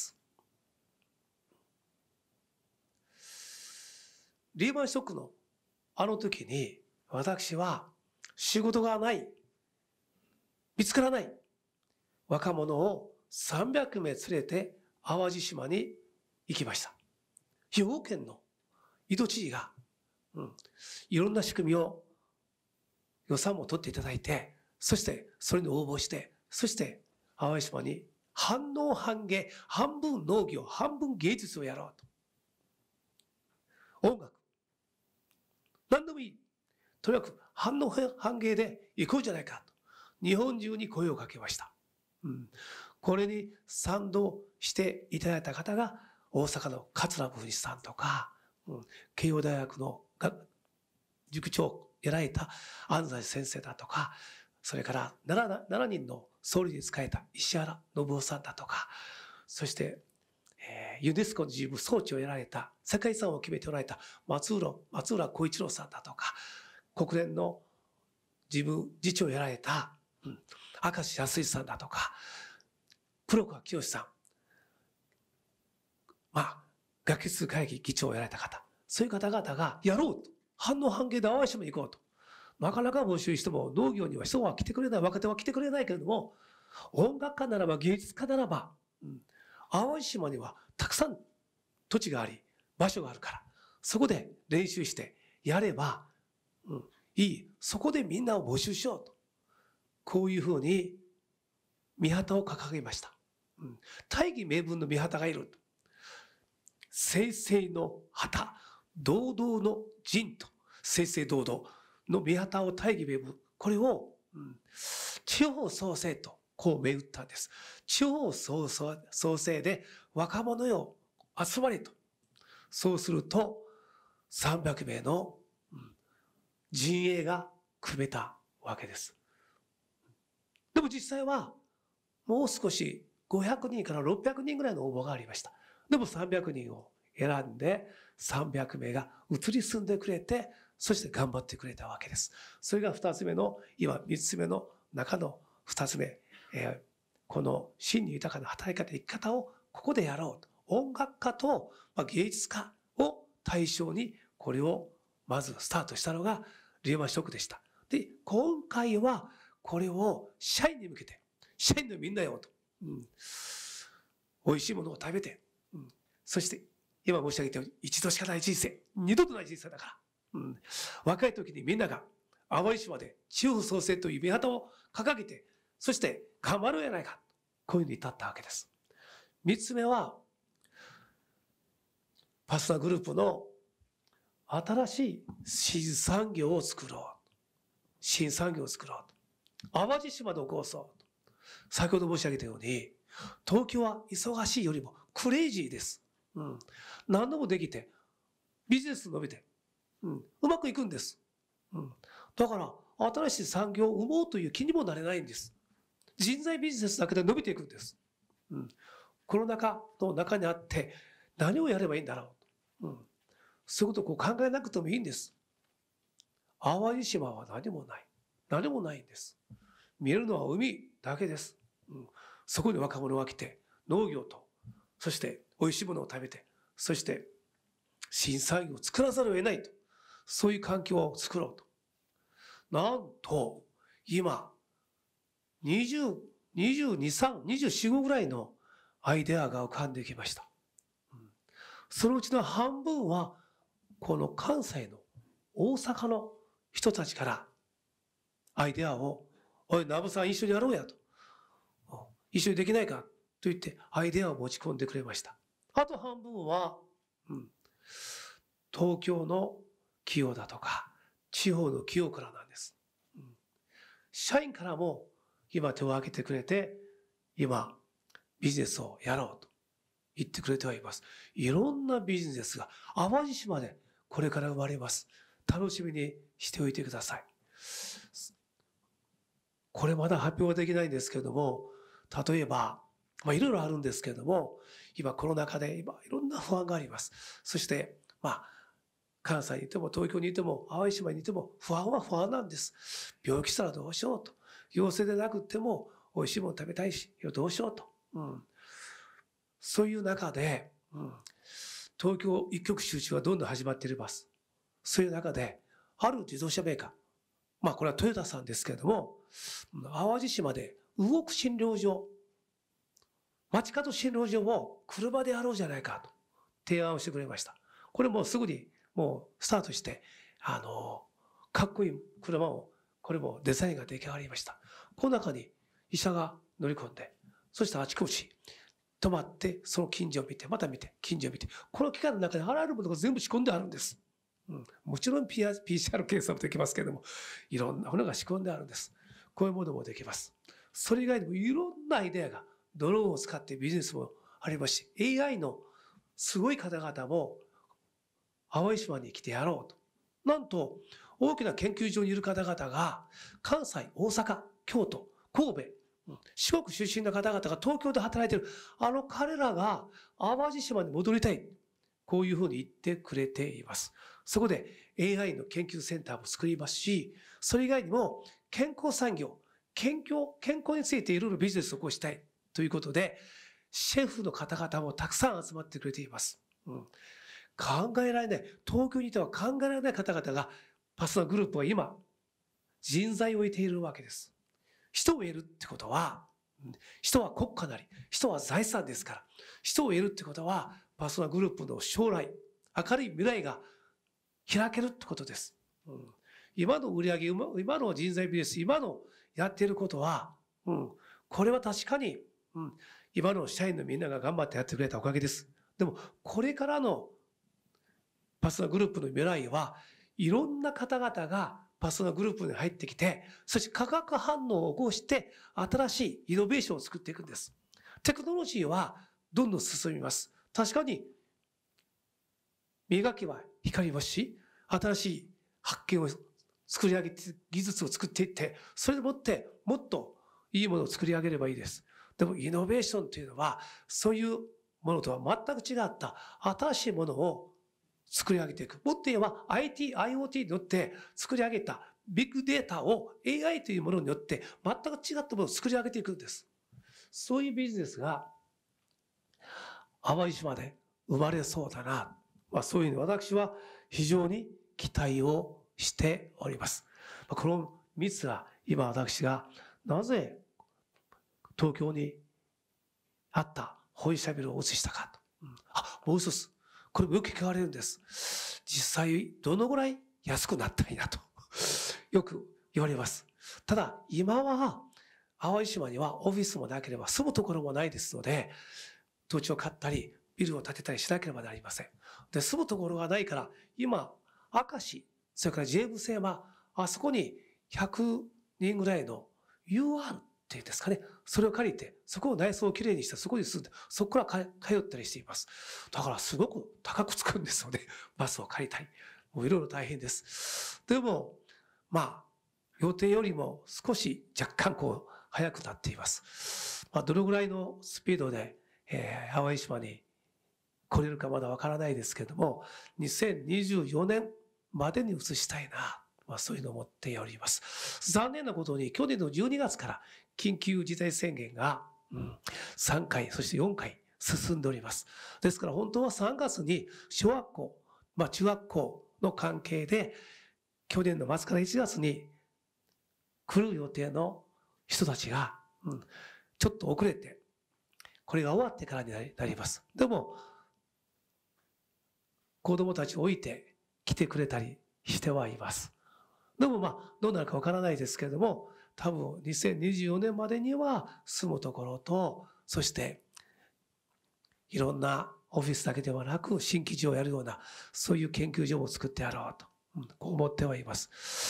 リーマンショックのあの時に、私は仕事がない、見つからない若者をさんびゃくめい連れて淡路島に行きました。兵庫県の井戸知事が、うん、いろんな仕組みを予算も取っていただいて、そしてそれに応募して、そして淡路島に半農半芸、半分農業、半分芸術をやろうと。音楽。何でもいい。とにかく半農半芸で行こうじゃないかと。日本中に声をかけました。うん、これに賛同していただいた方が、大阪の桂文さんとか、うん、慶応大学の塾長をやられた安西先生だとか、それから 7, 7人の総理に仕えた石原信夫さんだとか、そして、えー、ユネスコの事務総長をやられた、世界遺産を決めておられた松浦、松浦光一郎さんだとか、国連の事務次長をやられた、うん、 明石康さんだとか、黒川清さん、まあ、学術会議議長をやられた方、そういう方々がやろうと、反応半径で淡路島に行こうと。なかなか募集しても農業には人は来てくれない、若手は来てくれないけれども、音楽家ならば芸術家ならば、うん、淡路島にはたくさん土地があり、場所があるから、そこで練習してやれば、うん、いい。そこでみんなを募集しようと。こういうふうに御旗を掲げました。うん、大義名分の御旗がいる。正々の旗、堂々の陣と、正々堂々の御旗を大義名分、これを、うん、地方創生とこう銘打ったんです。地方創生で若者よ集まれと。そうするとさんびゃくめいの陣営が組めたわけです。でも実際はもう少しごひゃくにんからろっぴゃくにんぐらいの応募がありました。でもさんびゃくにんを選んでさんびゃくめいが移り住んでくれて、そして頑張ってくれたわけです。それがふたつめの、今みっつめの中のふたつめ、えー、この真に豊かな働き方、生き方をここでやろうと。音楽家と芸術家を対象にこれをまずスタートしたのがリーマンショックでした。で、今回はこれを社員に向けて、社員のみんなよと、うん、美味しいものを食べて、うん、そして今申し上げたように一度しかない人生、二度とない人生だから、うん、若い時にみんなが淡路島で地方創生という御旗を掲げて、そして頑張ろうやないか、こういうふうに至ったわけです。三つ目はパスナグループの新しい新産業を作ろう。新産業を作ろうと。淡路島の構想。先ほど申し上げたように、東京は忙しいよりもクレイジーです。うん、何でもできて、ビジネス伸びて、うん、うまくいくんです。うん、だから、新しい産業を生もうという気にもなれないんです。人材ビジネスだけで伸びていくんです。うん、コロナ禍の中にあって、何をやればいいんだろう。うん、そういうことをこう考えなくてもいいんです。淡路島は何もない。何もないんです。見えるのは海だけです。うん、そこに若者が来て、農業と、そして美味しいものを食べて、そして新産業を作らざるを得ないと。そういう環境を作ろうと。なんと、今、にじゅう、にじゅうに、さん、にじゅうよん、ごぐらいのアイデアが浮かんできました。そのうちの半分は、この関西の大阪の人たちからアイデアを、おい、ナブさん一緒にやろうやと。一緒にできないかと言ってアイデアを持ち込んでくれました。あと半分は、うん、東京の企業だとか、地方の企業からなんです。うん、社員からも今手を挙げてくれて、今ビジネスをやろうと言ってくれてはいます。いろんなビジネスが淡路島でこれから生まれます。楽しみにしておいてください。これまだ発表はできないんですけれども、例えば、まあいろいろあるんですけれども、今コロナ禍で今いろんな不安があります。そして、まあ、関西にいても東京にいても淡路島にいても不安は不安なんです。病気したらどうしようと。陽性でなくても美味しいもの食べたいし、どうしようと。うん、そういう中で、うん、東京一極集中はどんどん始まっています。そういう中で、ある自動車メーカー、まあこれはトヨタさんですけれども、淡路島で動く診療所、街角診療所を車でやろうじゃないかと提案をしてくれました。これもうすぐにもうスタートして、あの、かっこいい車を、これもデザインが出来上がりました。この中に医者が乗り込んで、そしてあちこち止まって、その近所を見て、また見て、近所を見て、この期間の中であらゆるものが全部仕込んであるんです。うん、もちろん ピーシーアール 検査もできますけれども、いろんなものが仕込んであるんです。こういうものもできます。それ以外にもいろんなアイデアが、ドローンを使ってビジネスもありますし、エーアイ のすごい方々も淡路島に来てやろうと。なんと、大きな研究所にいる方々が、関西、大阪、京都、神戸、四国出身の方々が東京で働いている、あの彼らが淡路島に戻りたい。こういうふうに言ってくれています。そこで エーアイ の研究センターも作りますし、それ以外にも健康産業、 健康、健康についていろいろビジネスを起こしたいということで、シェフの方々もたくさん集まってくれています。うん、考えられない、東京にいては考えられない方々が、パスナグループは今、人材を得ているわけです。人を得るってことは、人は国家なり、人は財産ですから、人を得るってことは、パスナグループの将来、明るい未来が開けるってことです。うん、今の売り上げ、今の人材ビジネス、今のやっていることは、うん、これは確かに、うん、今の社員のみんなが頑張ってやってくれたおかげです。でも、これからのパスナグループの未来は、いろんな方々がパスナグループに入ってきて、そして化学反応を起こして、新しいイノベーションを作っていくんです。テクノロジーはどんどん進みます。確かに、磨きは光りますし、新しい発見を作り上げて、技術を作っていって、それでもってもっといいものを作り上げればいいです。でもイノベーションというのは、そういうものとは全く違った新しいものを作り上げていく。もっと言えば アイティー、アイオーティー によって作り上げたビッグデータを エーアイ というものによって全く違ったものを作り上げていくんです。そういうビジネスが淡路島で生まれそうだな。まあ、そういうふうに私は非常に期待をしております。このみっつが今私がなぜ東京にあった本社ビルを移したかと。うん、あ、もう一つ。これもよく聞かれるんです。実際どのぐらい安くなったんやとよく言われます。ただ今は淡路島にはオフィスもなければ住むところもないですので、土地を買ったりビルを建てたりしなければなりません。で、住むところがないから今明石、それからジェームズ山、あそこにひゃくにんぐらいの ユーアール っていうんですかね、それを借りて、そこを内装をきれいにして、そこに住んで、そこから通ったりしています。だからすごく高くつくんですよね。バスを借りたり。もういろいろ大変です。でも、まあ、予定よりも少し若干こう、早くなっています。まあ、どのぐらいのスピードで、えー、淡路島に来れるかまだわからないですけれども、にせんにじゅうよねんまでに移したいな。まあ、そういうのを思っております。残念なことに、去年のじゅうにがつから緊急事態宣言が、うん、さんかい、そしてよんかい進んでおります。ですから本当はさんがつに小学校、まあ中学校の関係で、去年の末からいちがつに来る予定の人たちが、うん、ちょっと遅れて、これが終わってからになります。でも、子供たちを置いて来てくれたりしてはいます。でもまあ、どうなるかわからないですけれども、多分にせんにじゅうよねんまでには住むところと、そしていろんなオフィスだけではなく新規事をやるような、そういう研究所も作ってやろうと、うん、こう思ってはいます。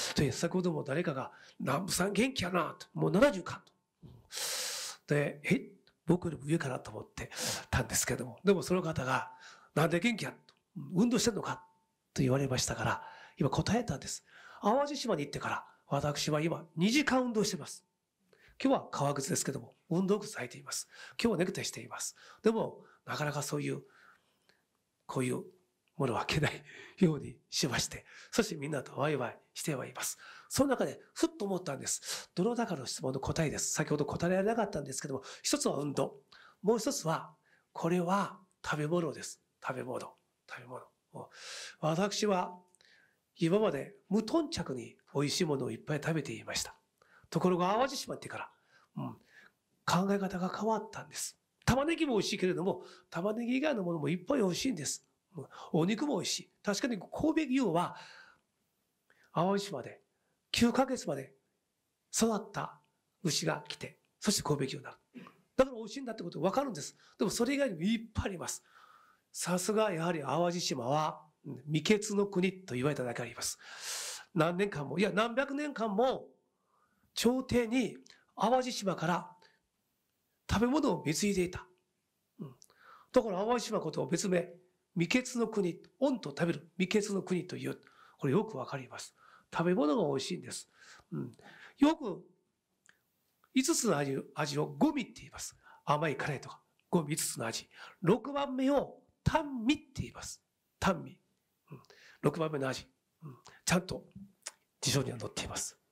で、先ほども誰かが、南部さん元気やなと、もうななじゅうかと。で、え、僕よりも上かなと思ってたんですけども、でもその方が、なんで元気やと、運動してんのかと言われましたから、今答えたんです。淡路島に行ってから、私は今にじかん運動しています。今日は革靴ですけども、運動靴履いています。今日はネクタイしています。でも、なかなかそういう、こういうものを開けないようにしまして、そしてみんなとワイワイしてはいます。その中で、ふっと思ったんです。どの中の質問の答えです。先ほど答えられなかったんですけども、一つは運動。もう一つは、これは食べ物です。食べ物。食べ物。私は、今まで無頓着に美味しいものをいっぱい食べていました。ところが淡路島ってから、うん、考え方が変わったんです。玉ねぎも美味しいけれども、玉ねぎ以外のものもいっぱい美味しいんです。お肉も美味しい。確かに神戸牛は淡路島できゅうかげつまで育った牛が来て、そして神戸牛になる。だから美味しいんだってことが分かるんです。でもそれ以外にもいっぱいあります。さすがやはり淡路島は未決の国と言われただけあります。何年間も、いや何百年間も朝廷に淡路島から食べ物を貢いでいた。うん、だから淡路島のことを別名、未決の国、御と食べる未決の国という、これよくわかります。食べ物が美味しいんです。うん、よくいつつの味、味を五味って言います。甘い辛いとか、五味いつつの味。ろくばんめを淡味って言います。淡味。ろくばんめの味、うん、ちゃんと辞書には載っています。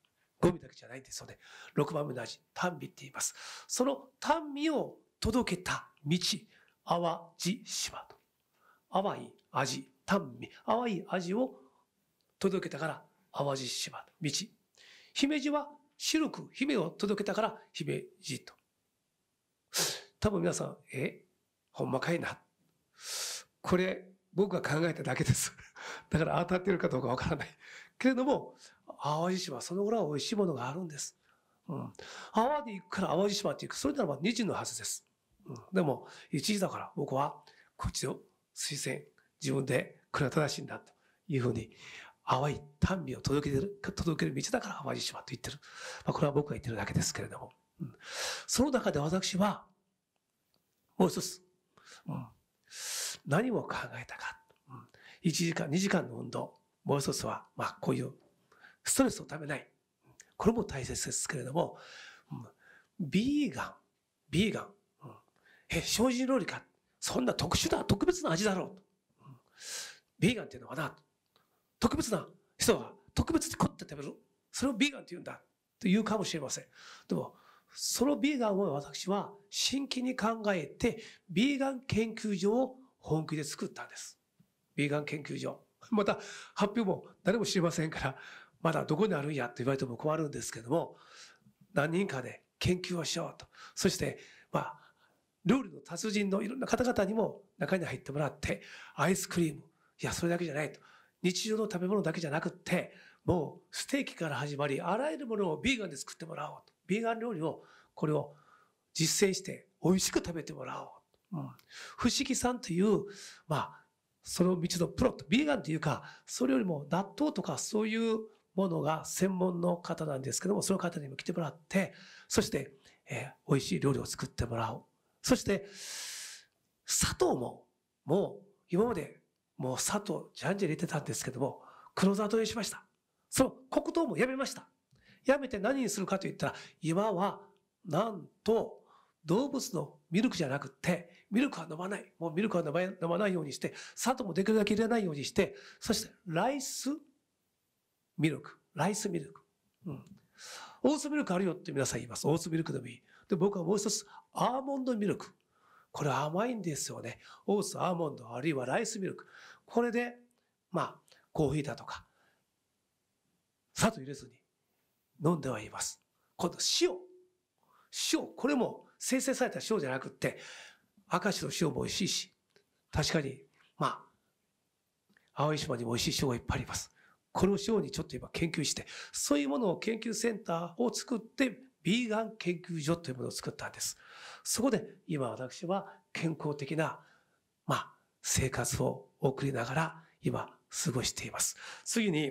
ゴミだけじゃないんですよね。ろくばんめの味、甘味って言います。その甘味を届けた道、淡路島と。淡い味、甘味、淡い味を届けたから淡路島と。道。姫路は白く姫を届けたから姫路と。多分皆さん、え、ほんまかいな。これ、僕が考えただけです。だから当たってるかどうかわからない。けれども、淡路島はそのぐらい美味しいものがあるんです。うん。淡路行くから淡路島って行く。それならばにじのはずです。うん。でも、いちじだから僕はこっちを推薦、自分でこれは正しいんだというふうに、淡い甘味を届ける、届ける道だから淡路島と言ってる。まあ、これは僕が言ってるだけですけれども。うん。その中で私は、もう一つ、うん、何を考えたか。うん、いちじかん、にじかんの運動。もう一つは、まあ、こういうストレスをためない。これも大切ですけれども、うん、ビーガン、ビーガン、うん、え、精進料理か。そんな特殊な、特別な味だろうと。うん、ビーガンっていうのはな、特別な人が特別に凝って食べる。それをビーガンって言うんだ。と言うかもしれません。でも、そのビーガンを私は真剣に考えて、ビーガン研究所を本気で作ったんです。ビーガン研究所。また発表も誰も知りませんから、まだどこにあるんやと言われても困るんですけども、何人かで研究をしようと。そして、まあ、料理の達人のいろんな方々にも中に入ってもらって、アイスクリーム。いや、それだけじゃないと。日常の食べ物だけじゃなくって、もうステーキから始まり、あらゆるものをビーガンで作ってもらおうと。ビーガン料理を、これを実践して美味しく食べてもらおう。うん、不思議さんという、まあ、その道のプロと、ビーガンというか、それよりも納豆とかそういうものが専門の方なんですけども、その方にも来てもらって、そして、えー、美味しい料理を作ってもらおう。そして、砂糖も、もう今までもう砂糖じゃんじゃん入れてたんですけども、黒砂糖にしました。その黒糖もやめました。やめて何にするかといったら、今はなんと動物のミルクじゃなくて、ミルクは飲まない。もうミルクは飲ま飲まないようにして、砂糖もできるだけ入れないようにして、そしてライスミルク。ライスミルク。うん。オーツミルクあるよって皆さん言います。オーツミルクでもいい。で、僕はもう一つ、アーモンドミルク。これは甘いんですよね。オーツ、アーモンド、あるいはライスミルク。これで、まあ、コーヒーだとか、砂糖入れずに飲んではいます。今度、塩。塩。これも生成された塩じゃなくって、明石の塩も美味しいし、確かに、まあ、青い島にも美味しい塩がいっぱいあります。これを塩にちょっと今研究して、そういうものを研究センターを作って、ビーガン研究所というものを作ったんです。そこで今私は健康的な、まあ、生活を送りながら今過ごしています。次に、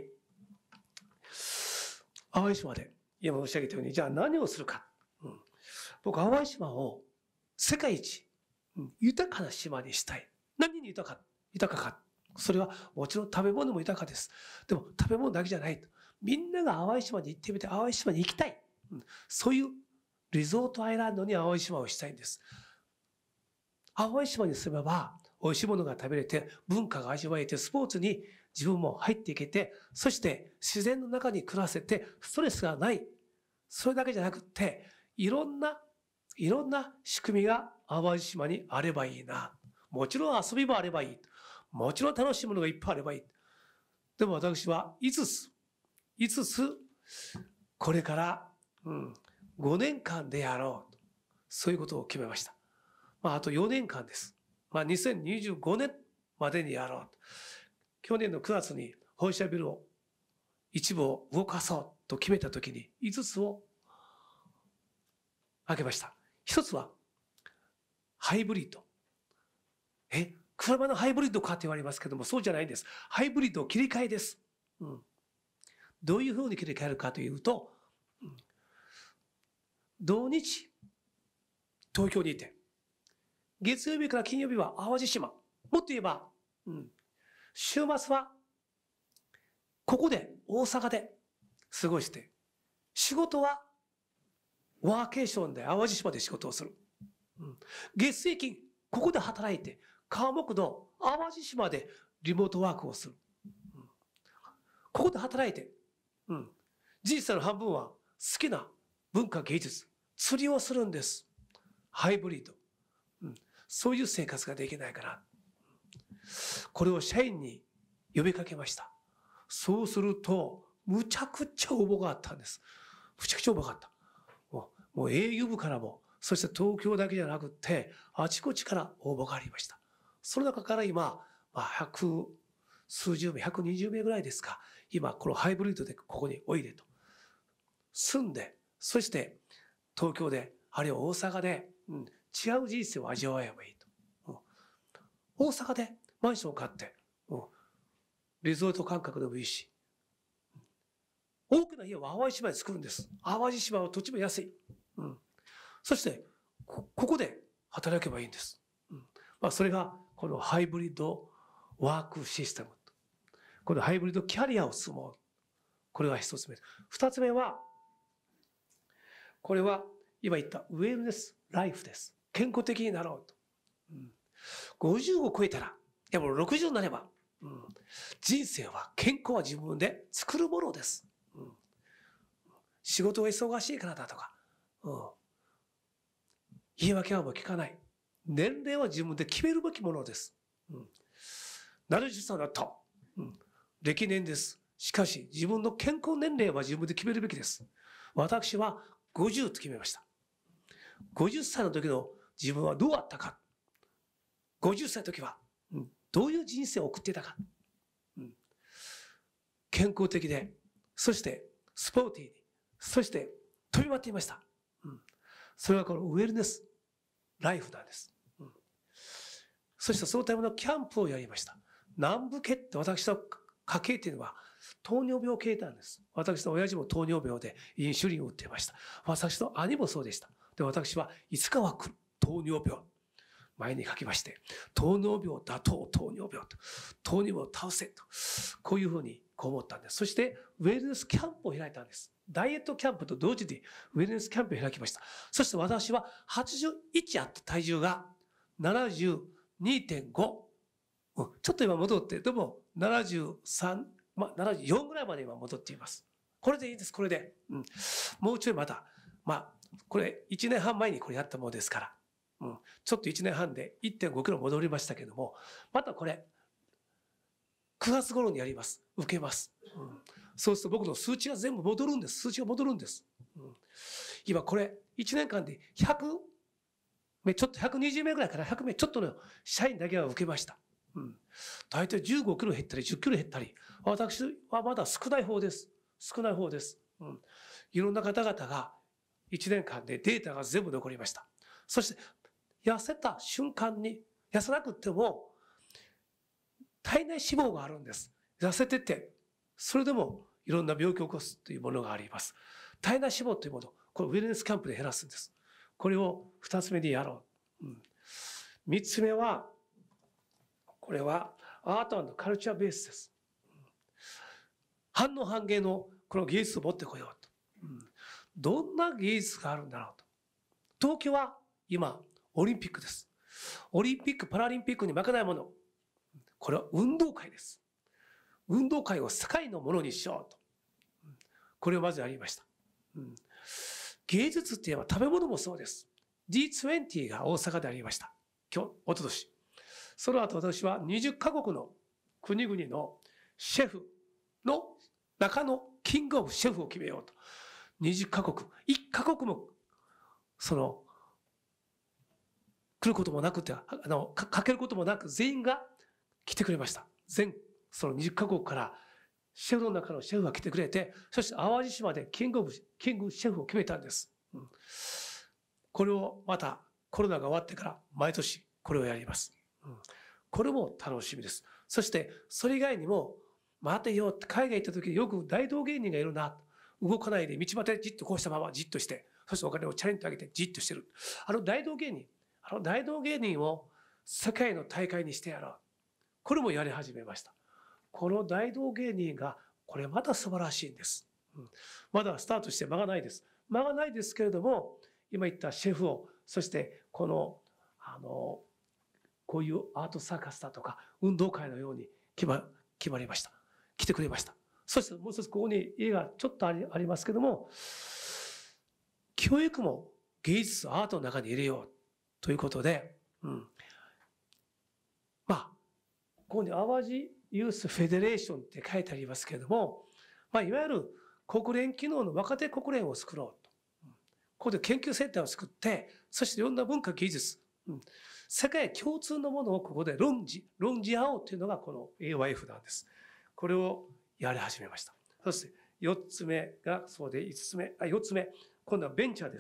淡路島で今申し上げたように、じゃあ何をするか。うん、僕、淡路島を世界一、うん、豊かな島にしたい。何に豊か、豊かか。それはもちろん食べ物も豊かです。でも食べ物だけじゃないと。みんなが淡路島に行ってみて、淡路島に行きたい。うん、そういうリゾートアイランドに淡路島をしたいんです。淡路島に住めば美味しいものが食べれて、文化が味わえて、スポーツに自分も入っていけて、そして自然の中に暮らせて、ストレスがない。それだけじゃなくて、いろんな、いろんな仕組みが淡路島にあればいいな。もちろん遊びもあればいい。もちろん楽しいものがいっぱいあればいい。でも私はいつつ、いつつ、これから、うん、ごねんかんでやろうと。そういうことを決めました。まあ、あとよねんかんです。まあ、にせんにじゅうごねんまでにやろうと。去年のくがつに本社ビルを一部を動かそうと決めたときにいつつを挙げました。一つはハイブリッド。え、車のハイブリッドかって言われますけども、そうじゃないんです。ハイブリッド切り替えです。うん、どういうふうに切り替えるかというと、うん、土日、東京にいて、月曜日から金曜日は淡路島。もっと言えば、うん、週末は、ここで、大阪で過ごして、仕事は、ワーケーションで淡路島で仕事をする。うん、月水金、ここで働いて、川木の淡路島でリモートワークをする。うん、ここで働いて、うん、人生の半分はきな文化芸術、釣りをするんです。ハイブリッド。うん、そういう生活ができないから。これを社員に呼びかけました。そうすると、むちゃくちゃ応募があったんです。むちゃくちゃ応募があった。もう、もう営業部からも、そして東京だけじゃなくて、あちこちから応募がありました。その中から今、まあ、百数十名、ひゃくにじゅうめいぐらいですか。今、このハイブリッドでここにおいでと。住んで、そして東京で、あるいは大阪で、うん、違う人生を味わえばいいと。うん、大阪でマンションを買って、うん、リゾート感覚でもいいし、大きな家を淡路島で作るんです。淡路島は土地も安い。うん、そしてこ、ここで働けばいいんです。うん、まあ、それがこのハイブリッドワークシステム。このハイブリッドキャリアを積もう。これが一つ目。二つ目は、これは今言ったウェルネスライフです。健康的になろうと。うん、ごじゅうを超えたら、いやもうろくじゅうになれば、うん、人生は、健康は自分で作るものです。うん、仕事が忙しいからだとか、うん、言い訳はもう聞かない。年齢は自分で決めるべきものです。うん、ななじゅっさいだった。うん、歴年です。しかし、自分の健康年齢は自分で決めるべきです。私はごじゅうと決めました。ごじゅっさいの時の自分はどうあったか。ごじゅっさいの時は、うん、どういう人生を送っていたか。うん、健康的で、そしてスポーティーに、そして飛び回っていました。うん、それはこのウェルネスライフなんです。うん、そしてそのためのキャンプをやりました。南部家って私の家系っていうのは糖尿病系なんです。私の親父も糖尿病でインシュリンを打っていました。私の兄もそうでした。で、私はいつかは来る糖尿病。前に書きまして、糖尿病打倒糖尿病と、糖尿病を倒せと、こういうふうにこう思ったんです。そして、ウェルネスキャンプを開いたんです。ダイエットキャンプと同時にウェルネスキャンプを開きました。そして私ははちじゅういちあった体重が ななじゅうにてんご。うん、ちょっと今戻って、でもななじゅうさん、まあ、ななじゅうよんぐらいまで今戻っています。これでいいです、これで。うん、もうちょいまた、まあ、これいちねんはん前にこれやったものですから、うん、ちょっといちねんはんで いってんごキロ戻りましたけども、またこれ、くがつ頃にやります。受けます。うん、そうすると僕の数値が全部戻るんです。数値が戻るんです。うん、今これ、いちねんかんでひゃくめい、ちょっとひゃくにじゅうめいぐらいからひゃくめいちょっとの社員だけは受けました。うん、大体じゅうごキロ減ったりじゅっキロ減ったり、私はまだ少ない方です。少ない方です。うん、いろんな方々がいちねんかんでデータが全部残りました。そして痩せた瞬間に、痩せなくても体内脂肪があるんです。痩せてて、それでもいろんな病気を起こすというものがあります。体内脂肪というもの、これウェルネスキャンプで減らすんです。これを二つ目にやろう。うん、三つ目は、これはアート&カルチャーベースです。反応半減のこの技術を持ってこようと。うん、どんな技術があるんだろうと。東京は今、オリンピックです。オリンピック・パラリンピックに負けないもの。これは運動会です。運動会を世界のものにしようと。これをまずやりました。うん、芸術って言えば食べ物もそうです。ジーにじゅう が大阪でありました。今日、一昨年。その後私はにじゅっかこくの国々のシェフの中のキングオブシェフを決めようと。にじゅっかこく、いっかこくもその来ることもなくて、あのかかけることもなく全員が来てくれました。全そのにじゅっかこくからシェフの中のシェフが来てくれて、そして淡路島でキングオブキングシェフを決めたんです。うん、これをまたコロナが終わってから毎年これをやります。うん、これも楽しみです。そしてそれ以外にも、待てよって海外行った時によく大道芸人がいるな。動かないで道端でじっとこうしたままじっとして、そしてお金をチャレンジ上げてじっとしてる。あの大道芸人、あの大道芸人を世界の大会にしてやろう。これもやり始めました。この大道芸人がこれまた素晴らしいんです。うん、まだスタートして間がないです。間がないですけれども、今言ったシェフを、そしてこのあのこういうアートサーカスだとか運動会のように決ま、決まりました。来てくれました。そしてもう一つここに絵がちょっとあり、ありますけども、 教育も芸術、アートの中に入れようということで、うん、まあ、ここに淡路ユースフェデレーションって書いてありますけれども、まあ、いわゆる国連機能の若手国連を作ろうと。ここで研究センターを作って、そしていろんな文化技術、うん、世界共通のものをここで論じ、論じ合おうというのがこの エーワイエフ なんです。これをやり始めました。そしてよっつめがそうで、いつつめ、あ、よっつめ、今度はベンチャーです。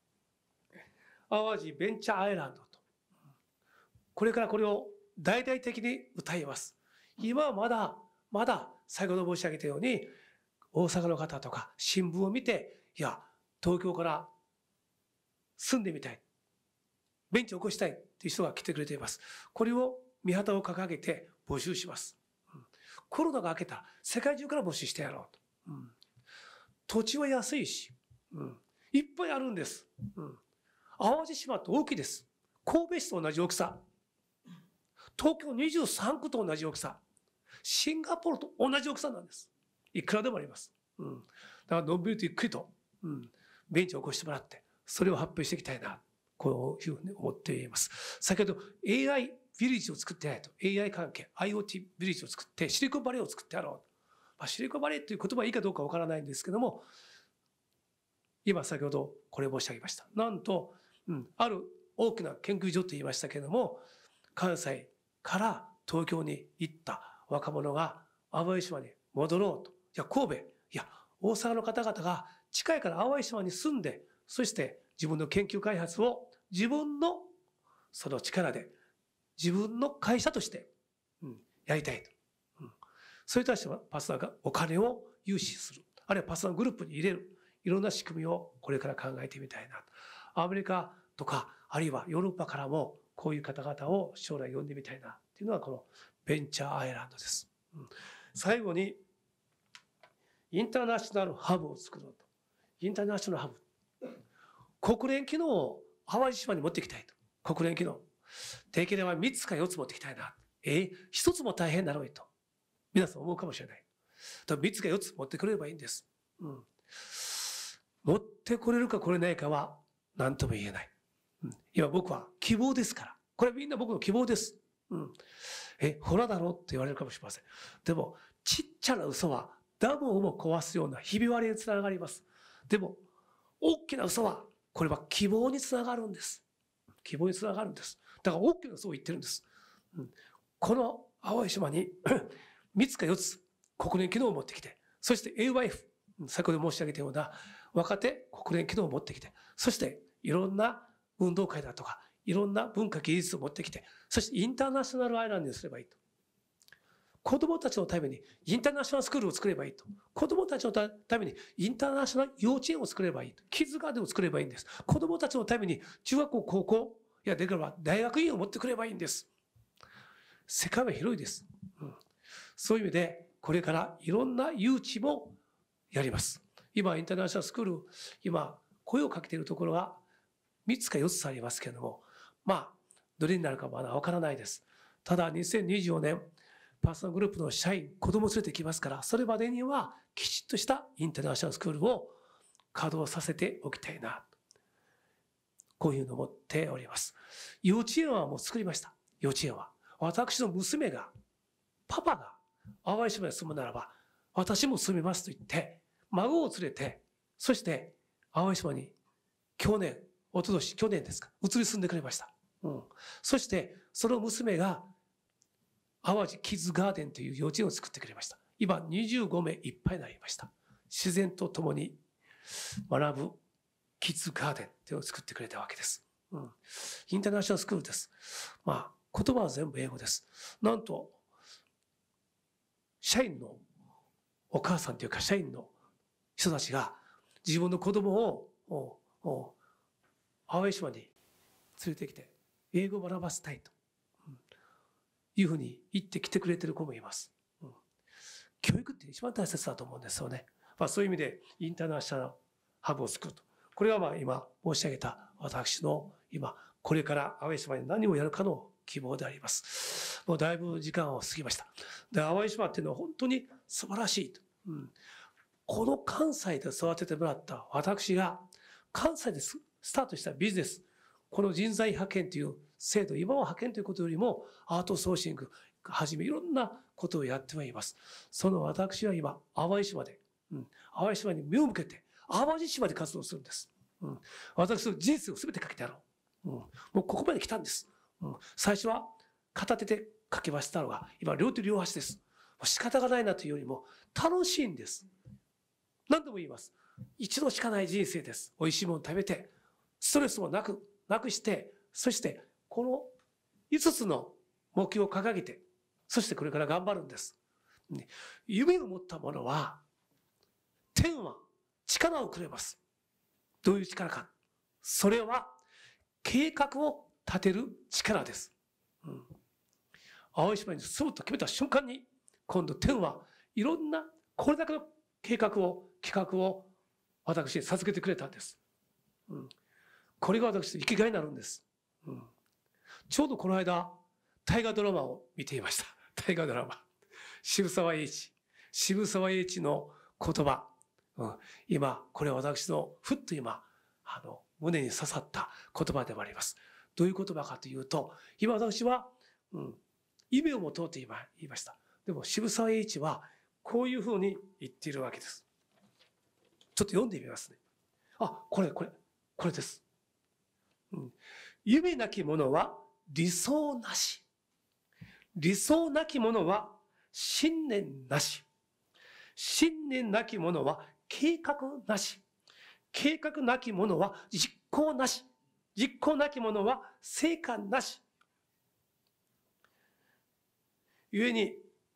淡路ベンチャーアイランドと。これからこれを大々的に歌います。今はまだ、まだ先ほど申し上げたように、大阪の方とか新聞を見て、いや、東京から住んでみたい。ベンチを起こしたいという人が来てくれています。これを御旗を掲げて募集します。うん、コロナが明けたら世界中から募集してやろうと。うん、土地は安いし、うん、いっぱいあるんです。うん、淡路島って大きいです。神戸市と同じ大きさ。東京にじゅうさんくと同じ大きさ。シンガポールと同じ大きさなんです。いくらでもあります。うん、だからのんびりとゆっくりと、うん、ベンチを起こしてもらって、それを発表していきたいな、こういうふうに思っています。先ほど エーアイ ビレッジを作ってないと、エーアイ 関係、IoT ビレッジを作って、シリコンバレーを作ってやろう。まあ、シリコンバレーという言葉はいいかどうかわからないんですけども、今先ほどこれ申し上げました。なんと、うん、ある大きな研究所と言いましたけれども、関西から東京に行った若者が淡路島に戻ろうと。いや、神戸、いや、大阪の方々が近いから淡路島に住んで、そして自分の研究開発を自分のその力で、自分の会社として、うん、やりたいと。うん、それに対してはパスナーがお金を融資する。あるいはパスナーグループに入れる。いろんな仕組みをこれから考えてみたいな。アメリカとか、あるいはヨーロッパからもこういう方々を将来呼んでみたいなっていうのがこのベンチャーアイランドです。うん、最後に、インターナショナルハブを作ろうと。インターナショナルハブ。国連機能を淡路島に持っていきたいと。国連機能。できればみっつかよっつ持っていきたいな。えひとつも大変だろうと。皆さん思うかもしれない。みっつかよっつ持ってくれればいいんです。うん、持ってこれるかこれないかは何とも言えない。うん、今僕は希望ですから。これはみんな僕の希望です。うん、え、ほらだろって言われるかもしれません。でも、ちっちゃな嘘はダムをも壊すようなひび割れにつながります。でも、大きな嘘は、これは希望につながるんです。希望につながるんです。だから大きな嘘を言ってるんです。うん、この淡路島にみっつかよっつ国連機能を持ってきて、そして エーワイエフ、先ほど申し上げたような若手国連機能を持ってきて、そしていろんな運動会だとか、いろんな文化技術を持ってきて、そしてインターナショナルアイランドにすればいいと。子供たちのためにインターナショナルスクールを作ればいいと。子供たちのためにインターナショナル幼稚園を作ればいいと。キッズガーデンを作ればいいんです。子供たちのために中学校、高校、いや、できれば大学院を持ってくればいいんです。世界は広いです。うん、そういう意味で、これからいろんな誘致もやります。今、インターナショナルスクール、今、声をかけているところがみっつかよっつありますけれども、まあ、どれになるかまだわからないです。ただ、にせんにじゅうよねん、パーソナルグループの社員、子供を連れてきますから、それまでにはきちっとしたインターナショナルスクールを稼働させておきたいな。こういうのを思っております。幼稚園はもう作りました。幼稚園は。私の娘が、パパが淡路島に住むならば、私も住みますと言って、孫を連れて、そして淡路島に去年、一昨年、去年ですか、移り住んでくれました。うん、そして、その娘が、淡路キッズガーデンという幼稚園を作ってくれました。今、にじゅうごめいいっぱいになりました。自然と共に学ぶキッズガーデンというのを作ってくれたわけです。うん、インターナショナルスクールです。まあ、言葉は全部英語です。なんと、社員のお母さんというか、社員の人たちが自分の子供を淡路島に連れてきて、英語を学ばせたいというふうに言ってきてくれてる子もいます。うん、教育って一番大切だと思うんですよね。まあ、そういう意味でインターナショナルハブを作ると。これはまあ今申し上げた私の今、これから淡路島に何をやるかの希望であります。もうだいぶ時間を過ぎました。で、淡路島っていうのは本当に素晴らしいと。うん、この関西で育ててもらった私が関西でスタートしたビジネス、この人材派遣という制度、今は派遣ということよりもアートソーシングはじめいろんなことをやってまいります。その私は今、淡路島で、うん、淡路島に目を向けて、淡路島で活動するんです。うん、私の人生を全てかけてやろう。うん、もうここまで来たんです。うん、最初は片手でかけましたのが、今両手両足です。仕方がないなというよりも楽しいんです。何度も言います。一度しかない人生です。おいしいもの食べて、ストレスもなく、なくして、そしてこのいつつの目標を掲げて、そしてこれから頑張るんです。夢を持った者は、天は力をくれます。どういう力か。それは計画を立てる力です。うん、淡路島に住むと決めた瞬間に、今度天はいろんなこれだけの計画を、企画を私に授けてくれたんです。うん、これが私の生きがいになるんです。うん、ちょうどこの間、大河ドラマを見ていました。大河ドラマ。渋沢栄一。渋沢栄一の言葉。うん、今、これは私のふっと今、あの、胸に刺さった言葉でもあります。どういう言葉かというと、今私は、うん、夢を持とうと言いました。でも渋沢栄一はこういうふうに言っているわけです。ちょっと読んでみますね。あ、これ、これ、これです。うん、夢なき者は理想なし。理想なき者は信念なし。信念なき者は計画なし。計画なき者は実行なし。実行なき者は成果なし。故に、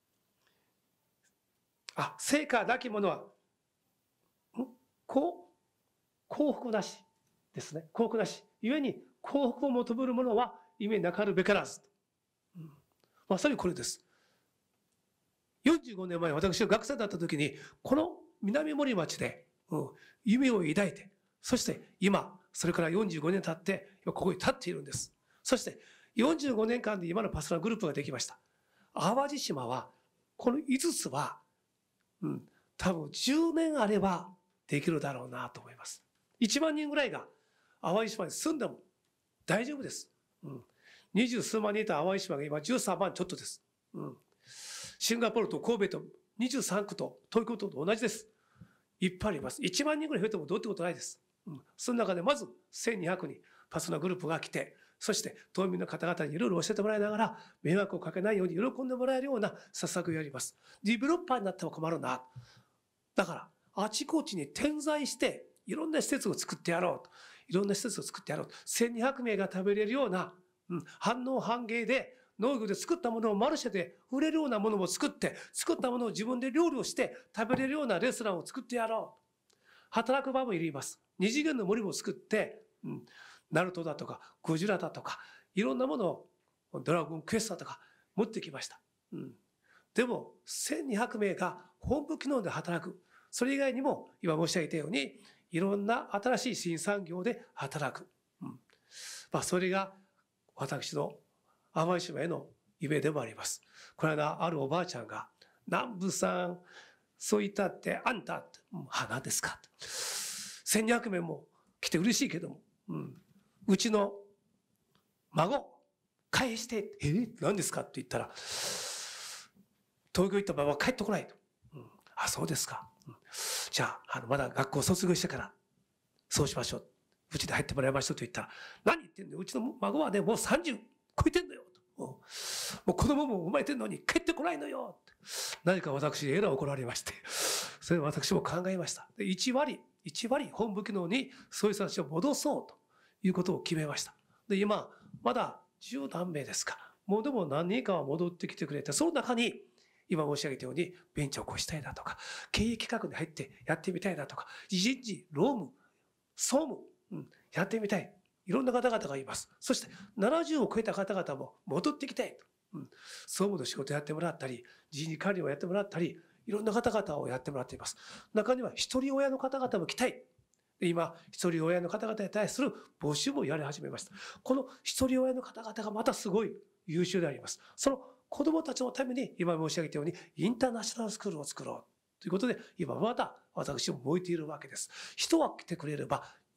あ、成果なき者は、ん幸、幸福なしですね。幸福なし。故に、幸福を求める者は夢なかるべからず。うん、まさにこれです。よんじゅうごねんまえ、私が学生だった時に、この南森町で、うん、夢を抱いて、そして今、それからよんじゅうごねん経って、ここに立っているんです。そして、よんじゅうごねんかんで今のパスナグループができました。淡路島は、このいつつは、うん、多分じゅうねんあればできるだろうなと思います。いちまんにんぐらいが淡路島に住んでも大丈夫です。うん、にじゅうすうまん人いた淡路島が今じゅうさんまんちょっとです。うん、シンガポールと神戸とにじゅうさんくと東京都と同じです。いっぱいあります。いちまんにんぐらい増えてもどうってことないです。うん、その中でまずせんにひゃくにんパスナグループが来て、そして島民の方々にいろいろ教えてもらいながら、迷惑をかけないように喜んでもらえるような施策をやります。ディベロッパーになっても困るな。だから、あちこちに点在して、いろんな施設を作ってやろうと。いろんな施設を作ってやろうと。せんにひゃくめいが食べれるような、うん、反応半芸で、農業で作ったものをマルシェで売れるようなものも作って、作ったものを自分で料理をして食べれるようなレストランを作ってやろう。働く場もいります。二次元の森も作って、うん、ナルトだとか、ゴジラだとか、いろんなものを、ドラゴンクエストだとか持ってきました。うん、でも、せんにひゃくめいが本部機能で働く。それ以外にも、今申し上げたように、いろんな新しい新産業で働く。うん、まあ、それが私の淡路島への夢でもあります。この間、あるおばあちゃんが、南部さん、そう言ったって、あんたって、花ですかと。せんにひゃくめいも来て嬉しいけども、うん、うちの孫、返して、えー、何ですかって言ったら、東京行ったまま帰ってこないと。うん、あ、そうですか。うん、じゃあ、あの、まだ学校卒業してから、そうしましょう。うちで入ってもらいましょうと言ったら、何言ってんのよ。うちの孫はね、もうさんじゅう超えてんのよ。ともう子供も生まれてんのに帰ってこないのよ。何か私にエラーを怒られまして、それを私も考えました。でいちわり、いちわり本部機能にそういう人たちを戻そうということを決めました。で、今、まだ十何名ですか。もうでも何人かは戻ってきてくれて、その中に、今申し上げたように、ベンチャーを起こしたいだとか、経営企画に入ってやってみたいだとか、人事、労務、総務、うん、やってみたい。いろんな方々がいます。そして、ななじゅうを超えた方々も戻ってきたい。うん、総務の仕事をやってもらったり、人事管理をやってもらったり、いろんな方々をやってもらっています。中には、一人親の方々も来たい。今、一人親の方々に対する募集もやり始めました。この一人親の方々がまたすごい優秀であります。その子供たちのために、今申し上げたように、インターナショナルスクールを作ろうということで、今また私も燃えているわけです。人は来てくれれば、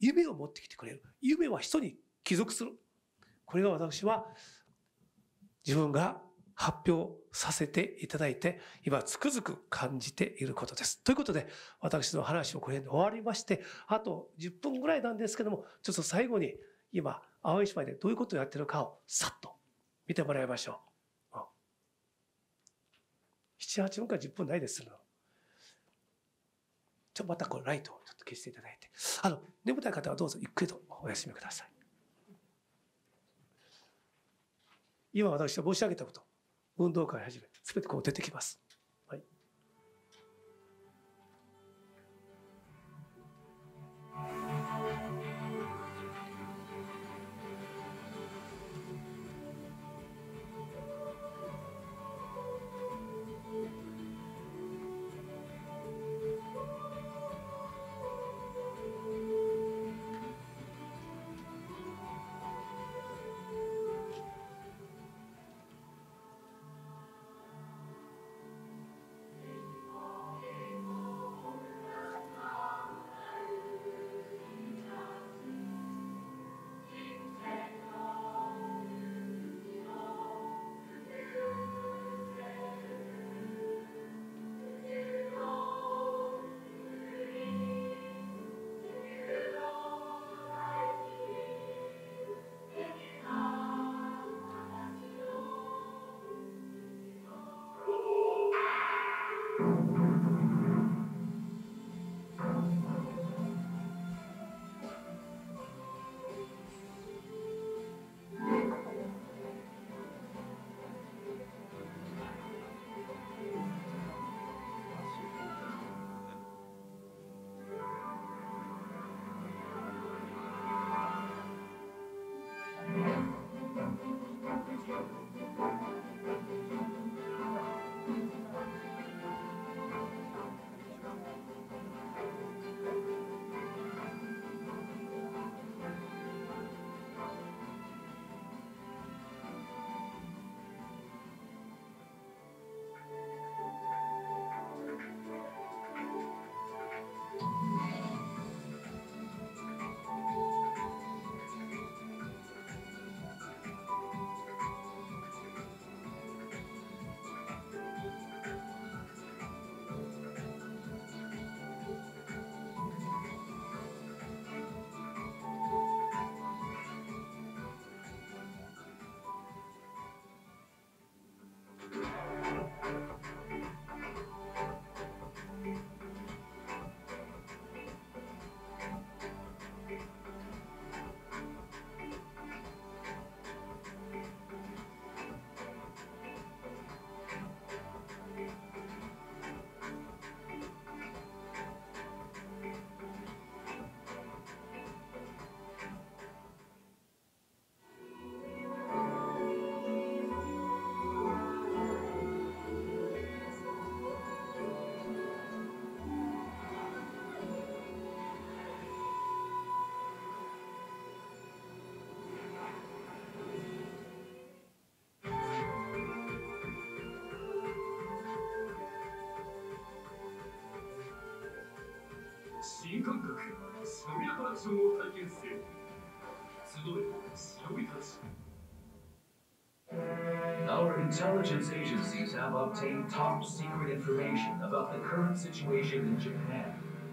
夢を持ってきてくれる。夢は人に帰属する。これが私は自分が発表させていただいて、今つくづく感じていることです。ということで、私の話をこれで終わりまして、あとじゅっぷんぐらいなんですけども、ちょっと最後に今、青い島でどういうことをやってるかをさっと見てもらいましょう。なな、はちふんかじゅっぷんないですけど、ちょっとまたこのライトをちょっと消していただいて、あの、眠たい方はどうぞゆっくりとお休みください。今私が申し上げたこと、運動会をはじめ、すべてこう出てきます。はい。 新感覚すごいアトラクションを体験せよ。集え忍びたち。 Our intelligence agencies have obtained top secret information about the current situation in Japan.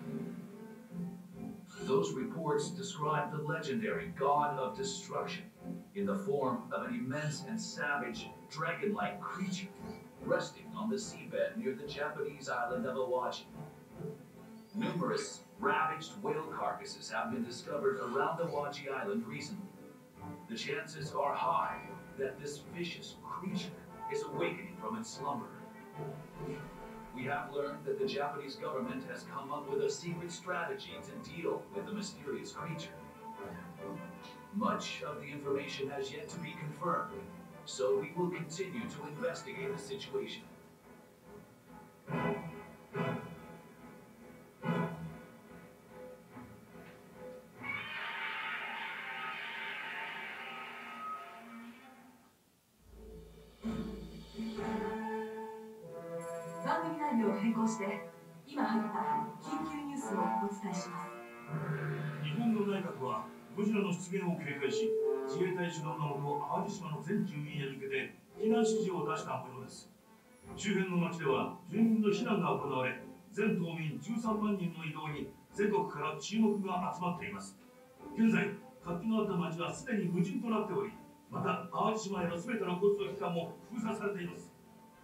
Those reports describe the legendary god of destruction in the form of an immense and savage dragon-like creature resting on the seabed near the Japanese island of Awaji. Numerous ravaged whale carcasses have been discovered around Awaji Island recently. The chances are high that this vicious creature is awakening from its slumber. We have learned that the Japanese government has come up with a secret strategy to deal with the mysterious creature. Much of the information has yet to be confirmed, so we will continue to investigate the situation. Bangu を変更して今入った緊急ニュースをお伝えします。 日本の内閣府はゴジラの出現を警戒し、自衛隊主導のもと淡路島の全住民へ向けて避難指示を出した模様です。周辺の町では住民の避難が行われ、全島民じゅうさんまんにんの移動に全国から注目が集まっています。現在、活気のあった町はすでに無人となっており、また淡路島への全ての交通機関も封鎖されています。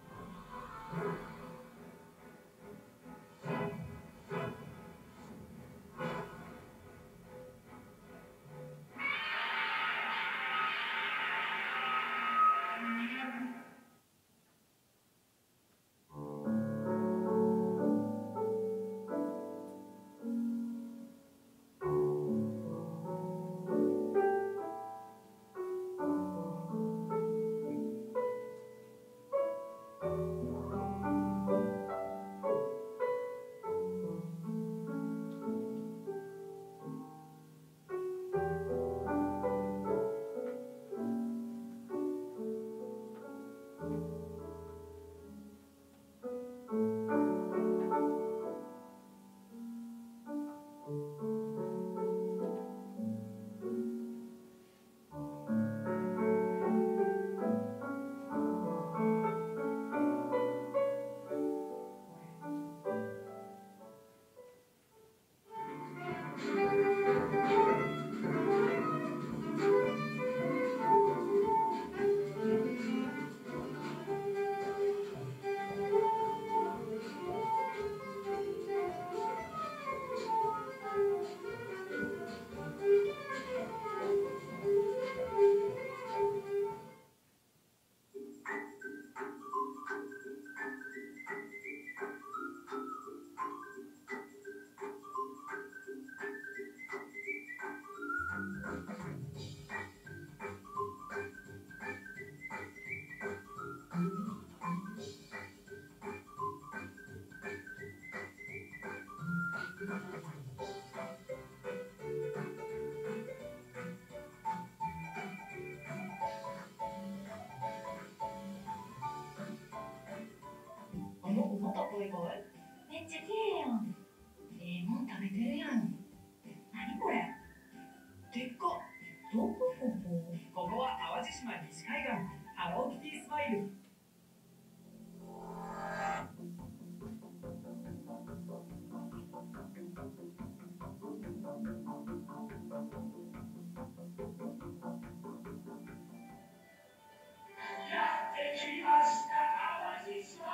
ボイボイめっちゃ綺麗やん。ええもん食べてるやん。何これでっか。どこここ。 ここは淡路島西海岸ハローキティスマイル。 やってきました淡路島。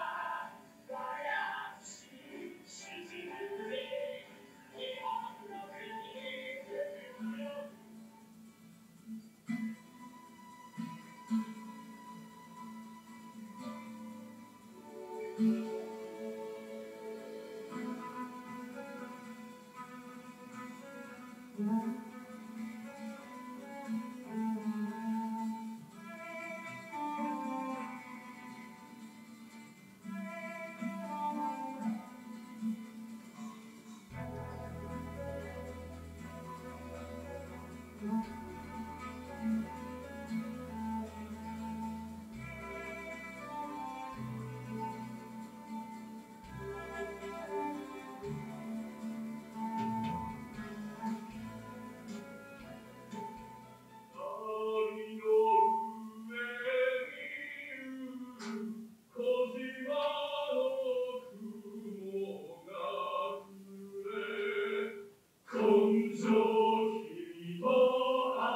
今生君と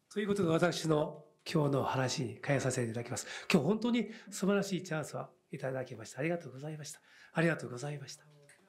ということで、私の今日の話に変えさせていただきます。今日本当に素晴らしいチャンスをいただきました。ありがとうございました。ありがとうございました。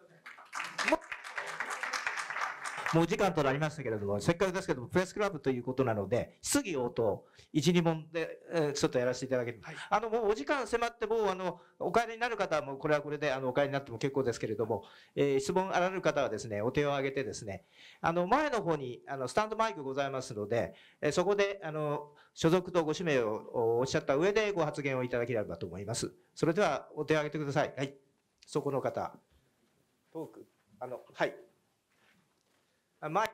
もう時間となりましたけれども、せっかくですけども、プレスクラブということなので、質疑応答、一、二問で、えーちょっとやらせていただける。 はい、 あの、もうお時間迫って、もう、あの、お帰りになる方は、もうこれはこれで、あの、お帰りになっても結構ですけれども、えー質問あられる方はですね、お手を挙げてですね、あの、前の方に、あの、スタンドマイクございますので、えーそこで、あの、所属とご氏名をおっしゃった上でご発言をいただければと思います。それでは、お手を挙げてください。はい。そこの方。トーク。あの、はい。あ、前。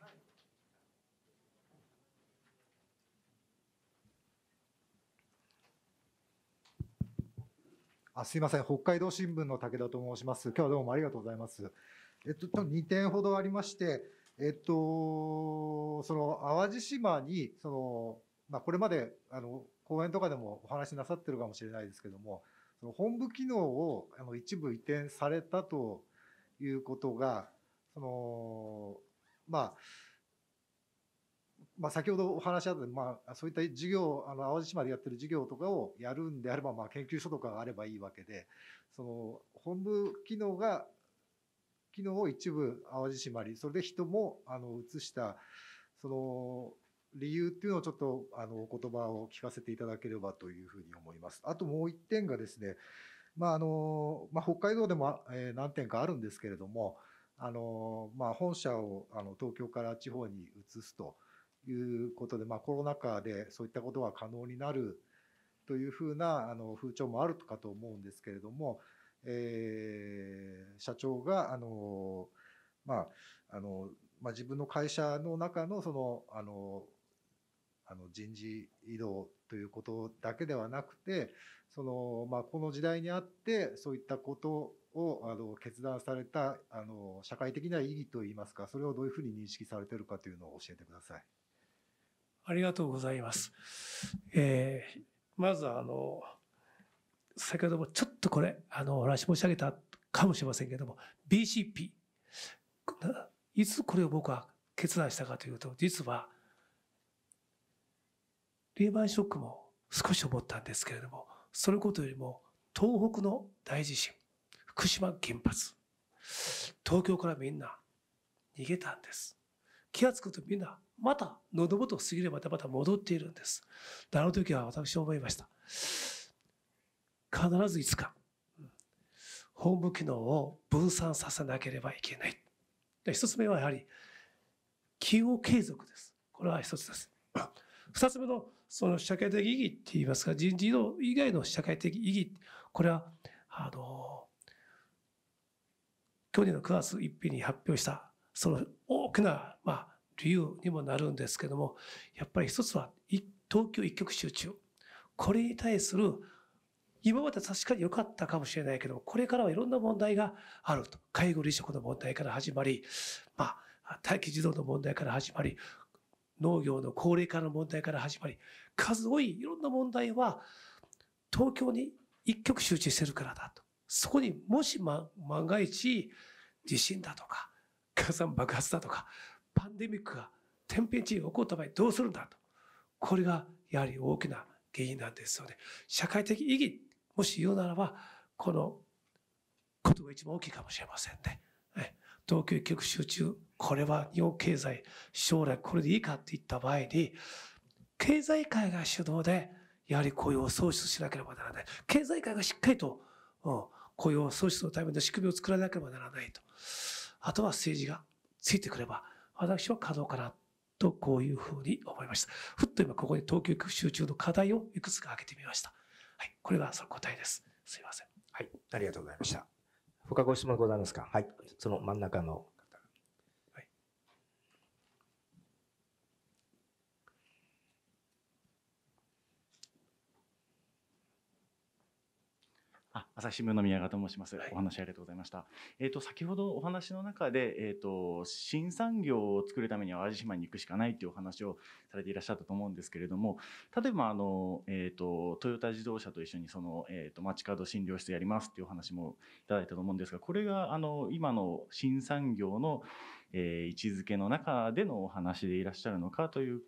あ、すいません、北海道新聞の武田と申します。今日はどうもありがとうございます。えっと、にてんほどありまして、えっと、その淡路島に、その、まあ、これまで、あの、講演とかでもお話しなさってるかもしれないですけども、その本部機能をあの一部移転されたということが、その、まあ、まあ、先ほどお話しあった、まあ、そういった事業、あの淡路島でやってる事業とかをやるんであれば、まあ、研究所とかがあればいいわけで、その本部機能が、機能を一部淡路島に、それで人もあの移した、その理由っていうのをちょっとあのお言葉を聞かせていただければというふうに思います。あともう一点がですね、まああのまあ、北海道でも、えー、何点かあるんですけれども、あのまあ、本社をあの東京から地方に移すと。いうことで、まあ、コロナ禍でそういったことが可能になるというふうなあの風潮もあるかと思うんですけれども、えー、社長があの、まああのまあ、自分の会社の中のそのあのあの人事異動ということだけではなくて、そのまあ、この時代にあってそういったことをあの決断されたあの社会的な意義といいますか、それをどういうふうに認識されているかというのを教えてください。 ありがとうございます。えー、まずあの先ほどもちょっとこれあのお話申し上げたかもしれませんけれども、 ビーシーピー いつこれを僕は決断したかというと、実はリーマンショックも少し思ったんですけれども、そのことよりも東北の大地震、福島原発、東京からみんな逃げたんです。気がつくとみんなまた喉元を過ぎればまた戻っているんです。あの時は私は思いました。必ずいつか本部機能を分散させなければいけない。一つ目はやはり企業継続です。これは一つです。二つ目のその社会的意義って言いますか、人事異動以外の社会的意義、これはあの去年のくがつついたちに発表したその大きなまあ理由にもなるんですけども、やっぱり一つは東京一極集中、これに対する今まで確かに良かったかもしれないけど、これからはいろんな問題があると。介護離職の問題から始まり、まあ、待機児童の問題から始まり、農業の高齢化の問題から始まり、数多いいろんな問題は東京に一極集中してるからだと。そこにもし万が一地震だとか火山爆発だとかパンデミックが天変地異が起こった場合どうするんだと。これがやはり大きな原因なんですよね。社会的意義、もし言うならばこのことが一番大きいかもしれませんね。東京一極集中、これは日本経済将来これでいいかっていった場合に、経済界が主導でやはり雇用を創出しなければならない。経済界がしっかりと、うん、雇用創出のための仕組みを作らなければならないと。あとは政治がついてくれば私は可能かなと、こういうふうに思いました。ふっと今ここに東京一極集中の課題をいくつか挙げてみました。はい、これがその答えです。すいません。 はい、ありがとうございました。他ご質問ございますか。はい、その真ん中の方。はい。 あ、朝日新聞の宮川と申します。 はい、 お話ありがとうございました。えっと、先ほどお話の中で、えっと、新産業を作るためには淡路島に行くしかないというお話をされていらっしゃったと思うんですけれども、例えば、あの、えっと、トヨタ自動車と一緒にその、えっと、街角診療室やりますっていうお話もいただいたと思うんですが、これが、あの、今の新産業の、えー、位置づけの中でのお話でいらっしゃるのかという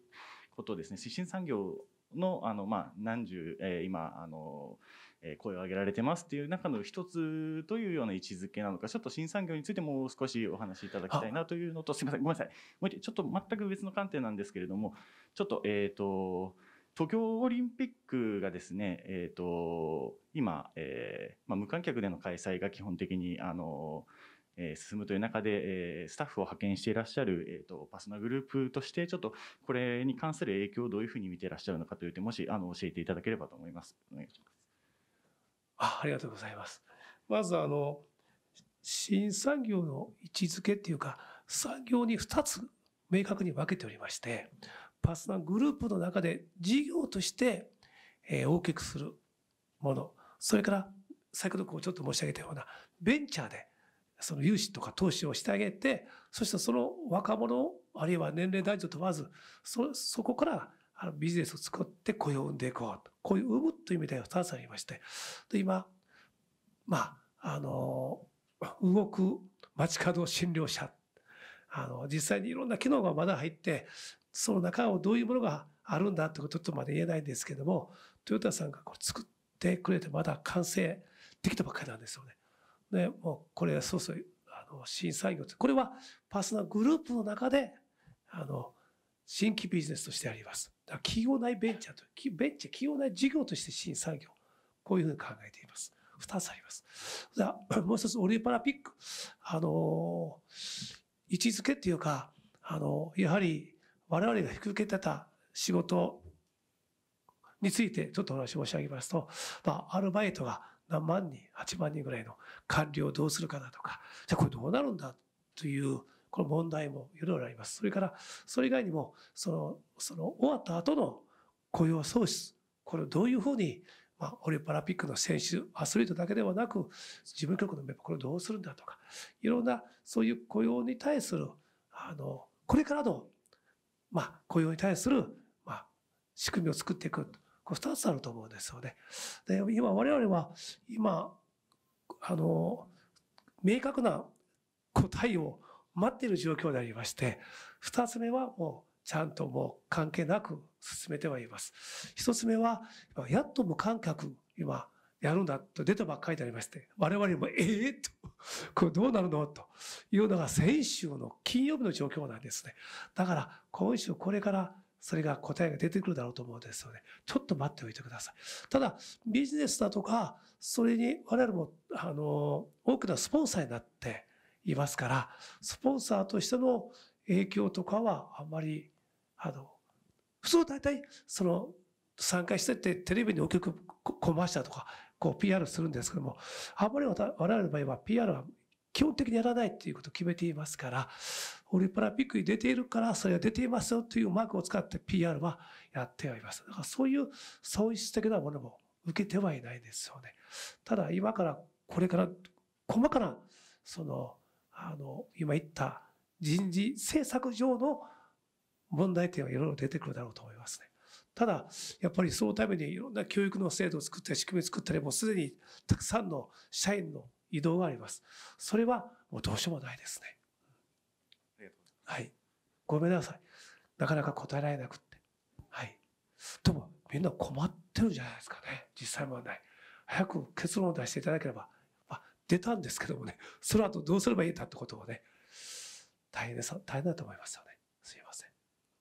ことですね、新産業のあの、まあ、何十、えー、今あの、えー、声を上げられてますっていう中の一つというような位置づけなのか、ちょっと新産業についてもう少しお話しいただきたいなというのと、すみません、ごめんなさい、もう一回ちょっと全く別の観点なんですけれども、ちょっと、えっと、東京オリンピックがですね、えー、と今、えーまあ、無観客での開催が基本的にあの、えー、進むという中で、えー、スタッフを派遣していらっしゃる、えー、とパスナグループとしてちょっとこれに関する影響をどういうふうに見ていらっしゃるのかという点、もしあの教えていただければと思います。お願いします。 あ、ありがとうございます。まずあの新産業の位置づけっていうか、産業にふたつ明確に分けておりまして、パスナグループの中で事業として大きくするもの、それから先ほどこうちょっと申し上げたようなベンチャーでその融資とか投資をしてあげて、そしてその若者あるいは年齢男女問わず そ, そこからビジネスを作って雇用を生んでいこうと、こういう生むという意味ではふたつありまして、で今まああの動く街角診療車、あの実際にいろんな機能がまだ入って、その中をどういうものがあるんだということとまで言えないんですけども、トヨタさんがこれ作ってくれてまだ完成できたばっかりなんですよね。でもうこれはそうそうあの新産業、これはパーソナルグループの中であの新規ビジネスとしてあります。だから企業内ベンチャーとベンチャー企業内事業として新産業、こういうふうに考えています。ふたつあります。じゃあもう一つオリンパラピック、あの位置づけっていうか、あのやはり我々が引き受けてた仕事についてちょっとお話申し上げますと、まあ、アルバイトが何万人、はちまんにんぐらいの官僚をどうするかだとか、じゃあこれどうなるんだというこの問題もいろいろあります。それからそれ以外にもそのその終わった後の雇用創出、これをどういうふうに、まあ、オリンパラピックの選手アスリートだけではなく事務局のメンバーこれをどうするんだとか、いろんなそういう雇用に対するあのこれからのまあ、雇用に対する、まあ、仕組みを作っていく、これふたつあると思うんですよね。で今我々は今あの明確な答えを待っている状況でありまして、ふたつめはもうちゃんともう関係なく進めてはいます。ひとつめはやっと無観客今やるんだと出たばっかりでありまして、我々もええとこれどうなるのというのが先週の金曜日の状況なんですね。だから今週これからそれが答えが出てくるだろうと思うんですよね。ちょっと待っておいてください。ただビジネスだとかそれに我々もあの多くのスポンサーになっていますから、スポンサーとしての影響とかはあんまりあの普通大体その参加しててテレビに大きくコマーシャルとかこう ピーアール するんですけども、あんまり我々の場合は ピーアール は基本的にやらないっていうことを決めていますから、オリンパラピックに出ているからそれが出ていますよというマークを使って ピーアール はやってはいます。だからそういう損失的なものも受けてはいないですよね。ただ今からこれから細かなそのあの今言った人事政策上の問題点はいろいろ出てくるだろうと思いますね。ただやっぱりそのためにいろんな教育の制度を作ったり仕組みを作ったり、もうすでにたくさんの社員の移動があります。それはもうどうしようもないですね。はい、ごめんなさい、なかなか答えられなくって、はい、でもみんな困ってるんじゃないですかね。実際問題早く結論を出していただければ、まあ、出たんですけどもね、その後どうすればいいんだってことをね、大変です、大変だと思いますよね。すいません。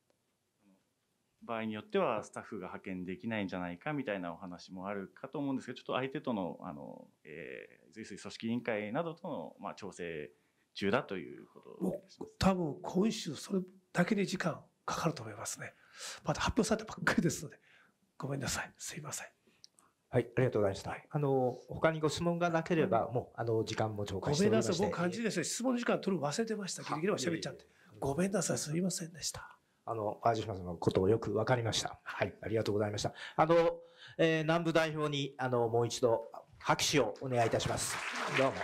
場合によってはスタッフが派遣できないんじゃないかみたいなお話もあるかと思うんですけど、ちょっと相手とのあの、えー、組織委員会などとの、まあ、調整中だということを、 もう多分今週それだけに時間かかると思いますね。まだ発表されたばっかりですのでごめんなさい、すいません。 はい、ありがとうございました。はい、あの他にご質問がなければ、もうあの時間も超過しておりまして、 ごめんなさい、僕感じですね、質問の時間取る忘れてました。ギリギリは喋っちゃって、ごめんなさい、すいませんでした。 あの淡路島さんのことをよく分かりました。はい、ありがとうございました。あの、えー、南部代表にあのもう一度拍手をお願いいたします。どうも。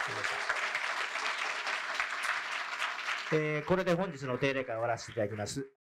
えー、これで本日の定例会を終わらせていただきます。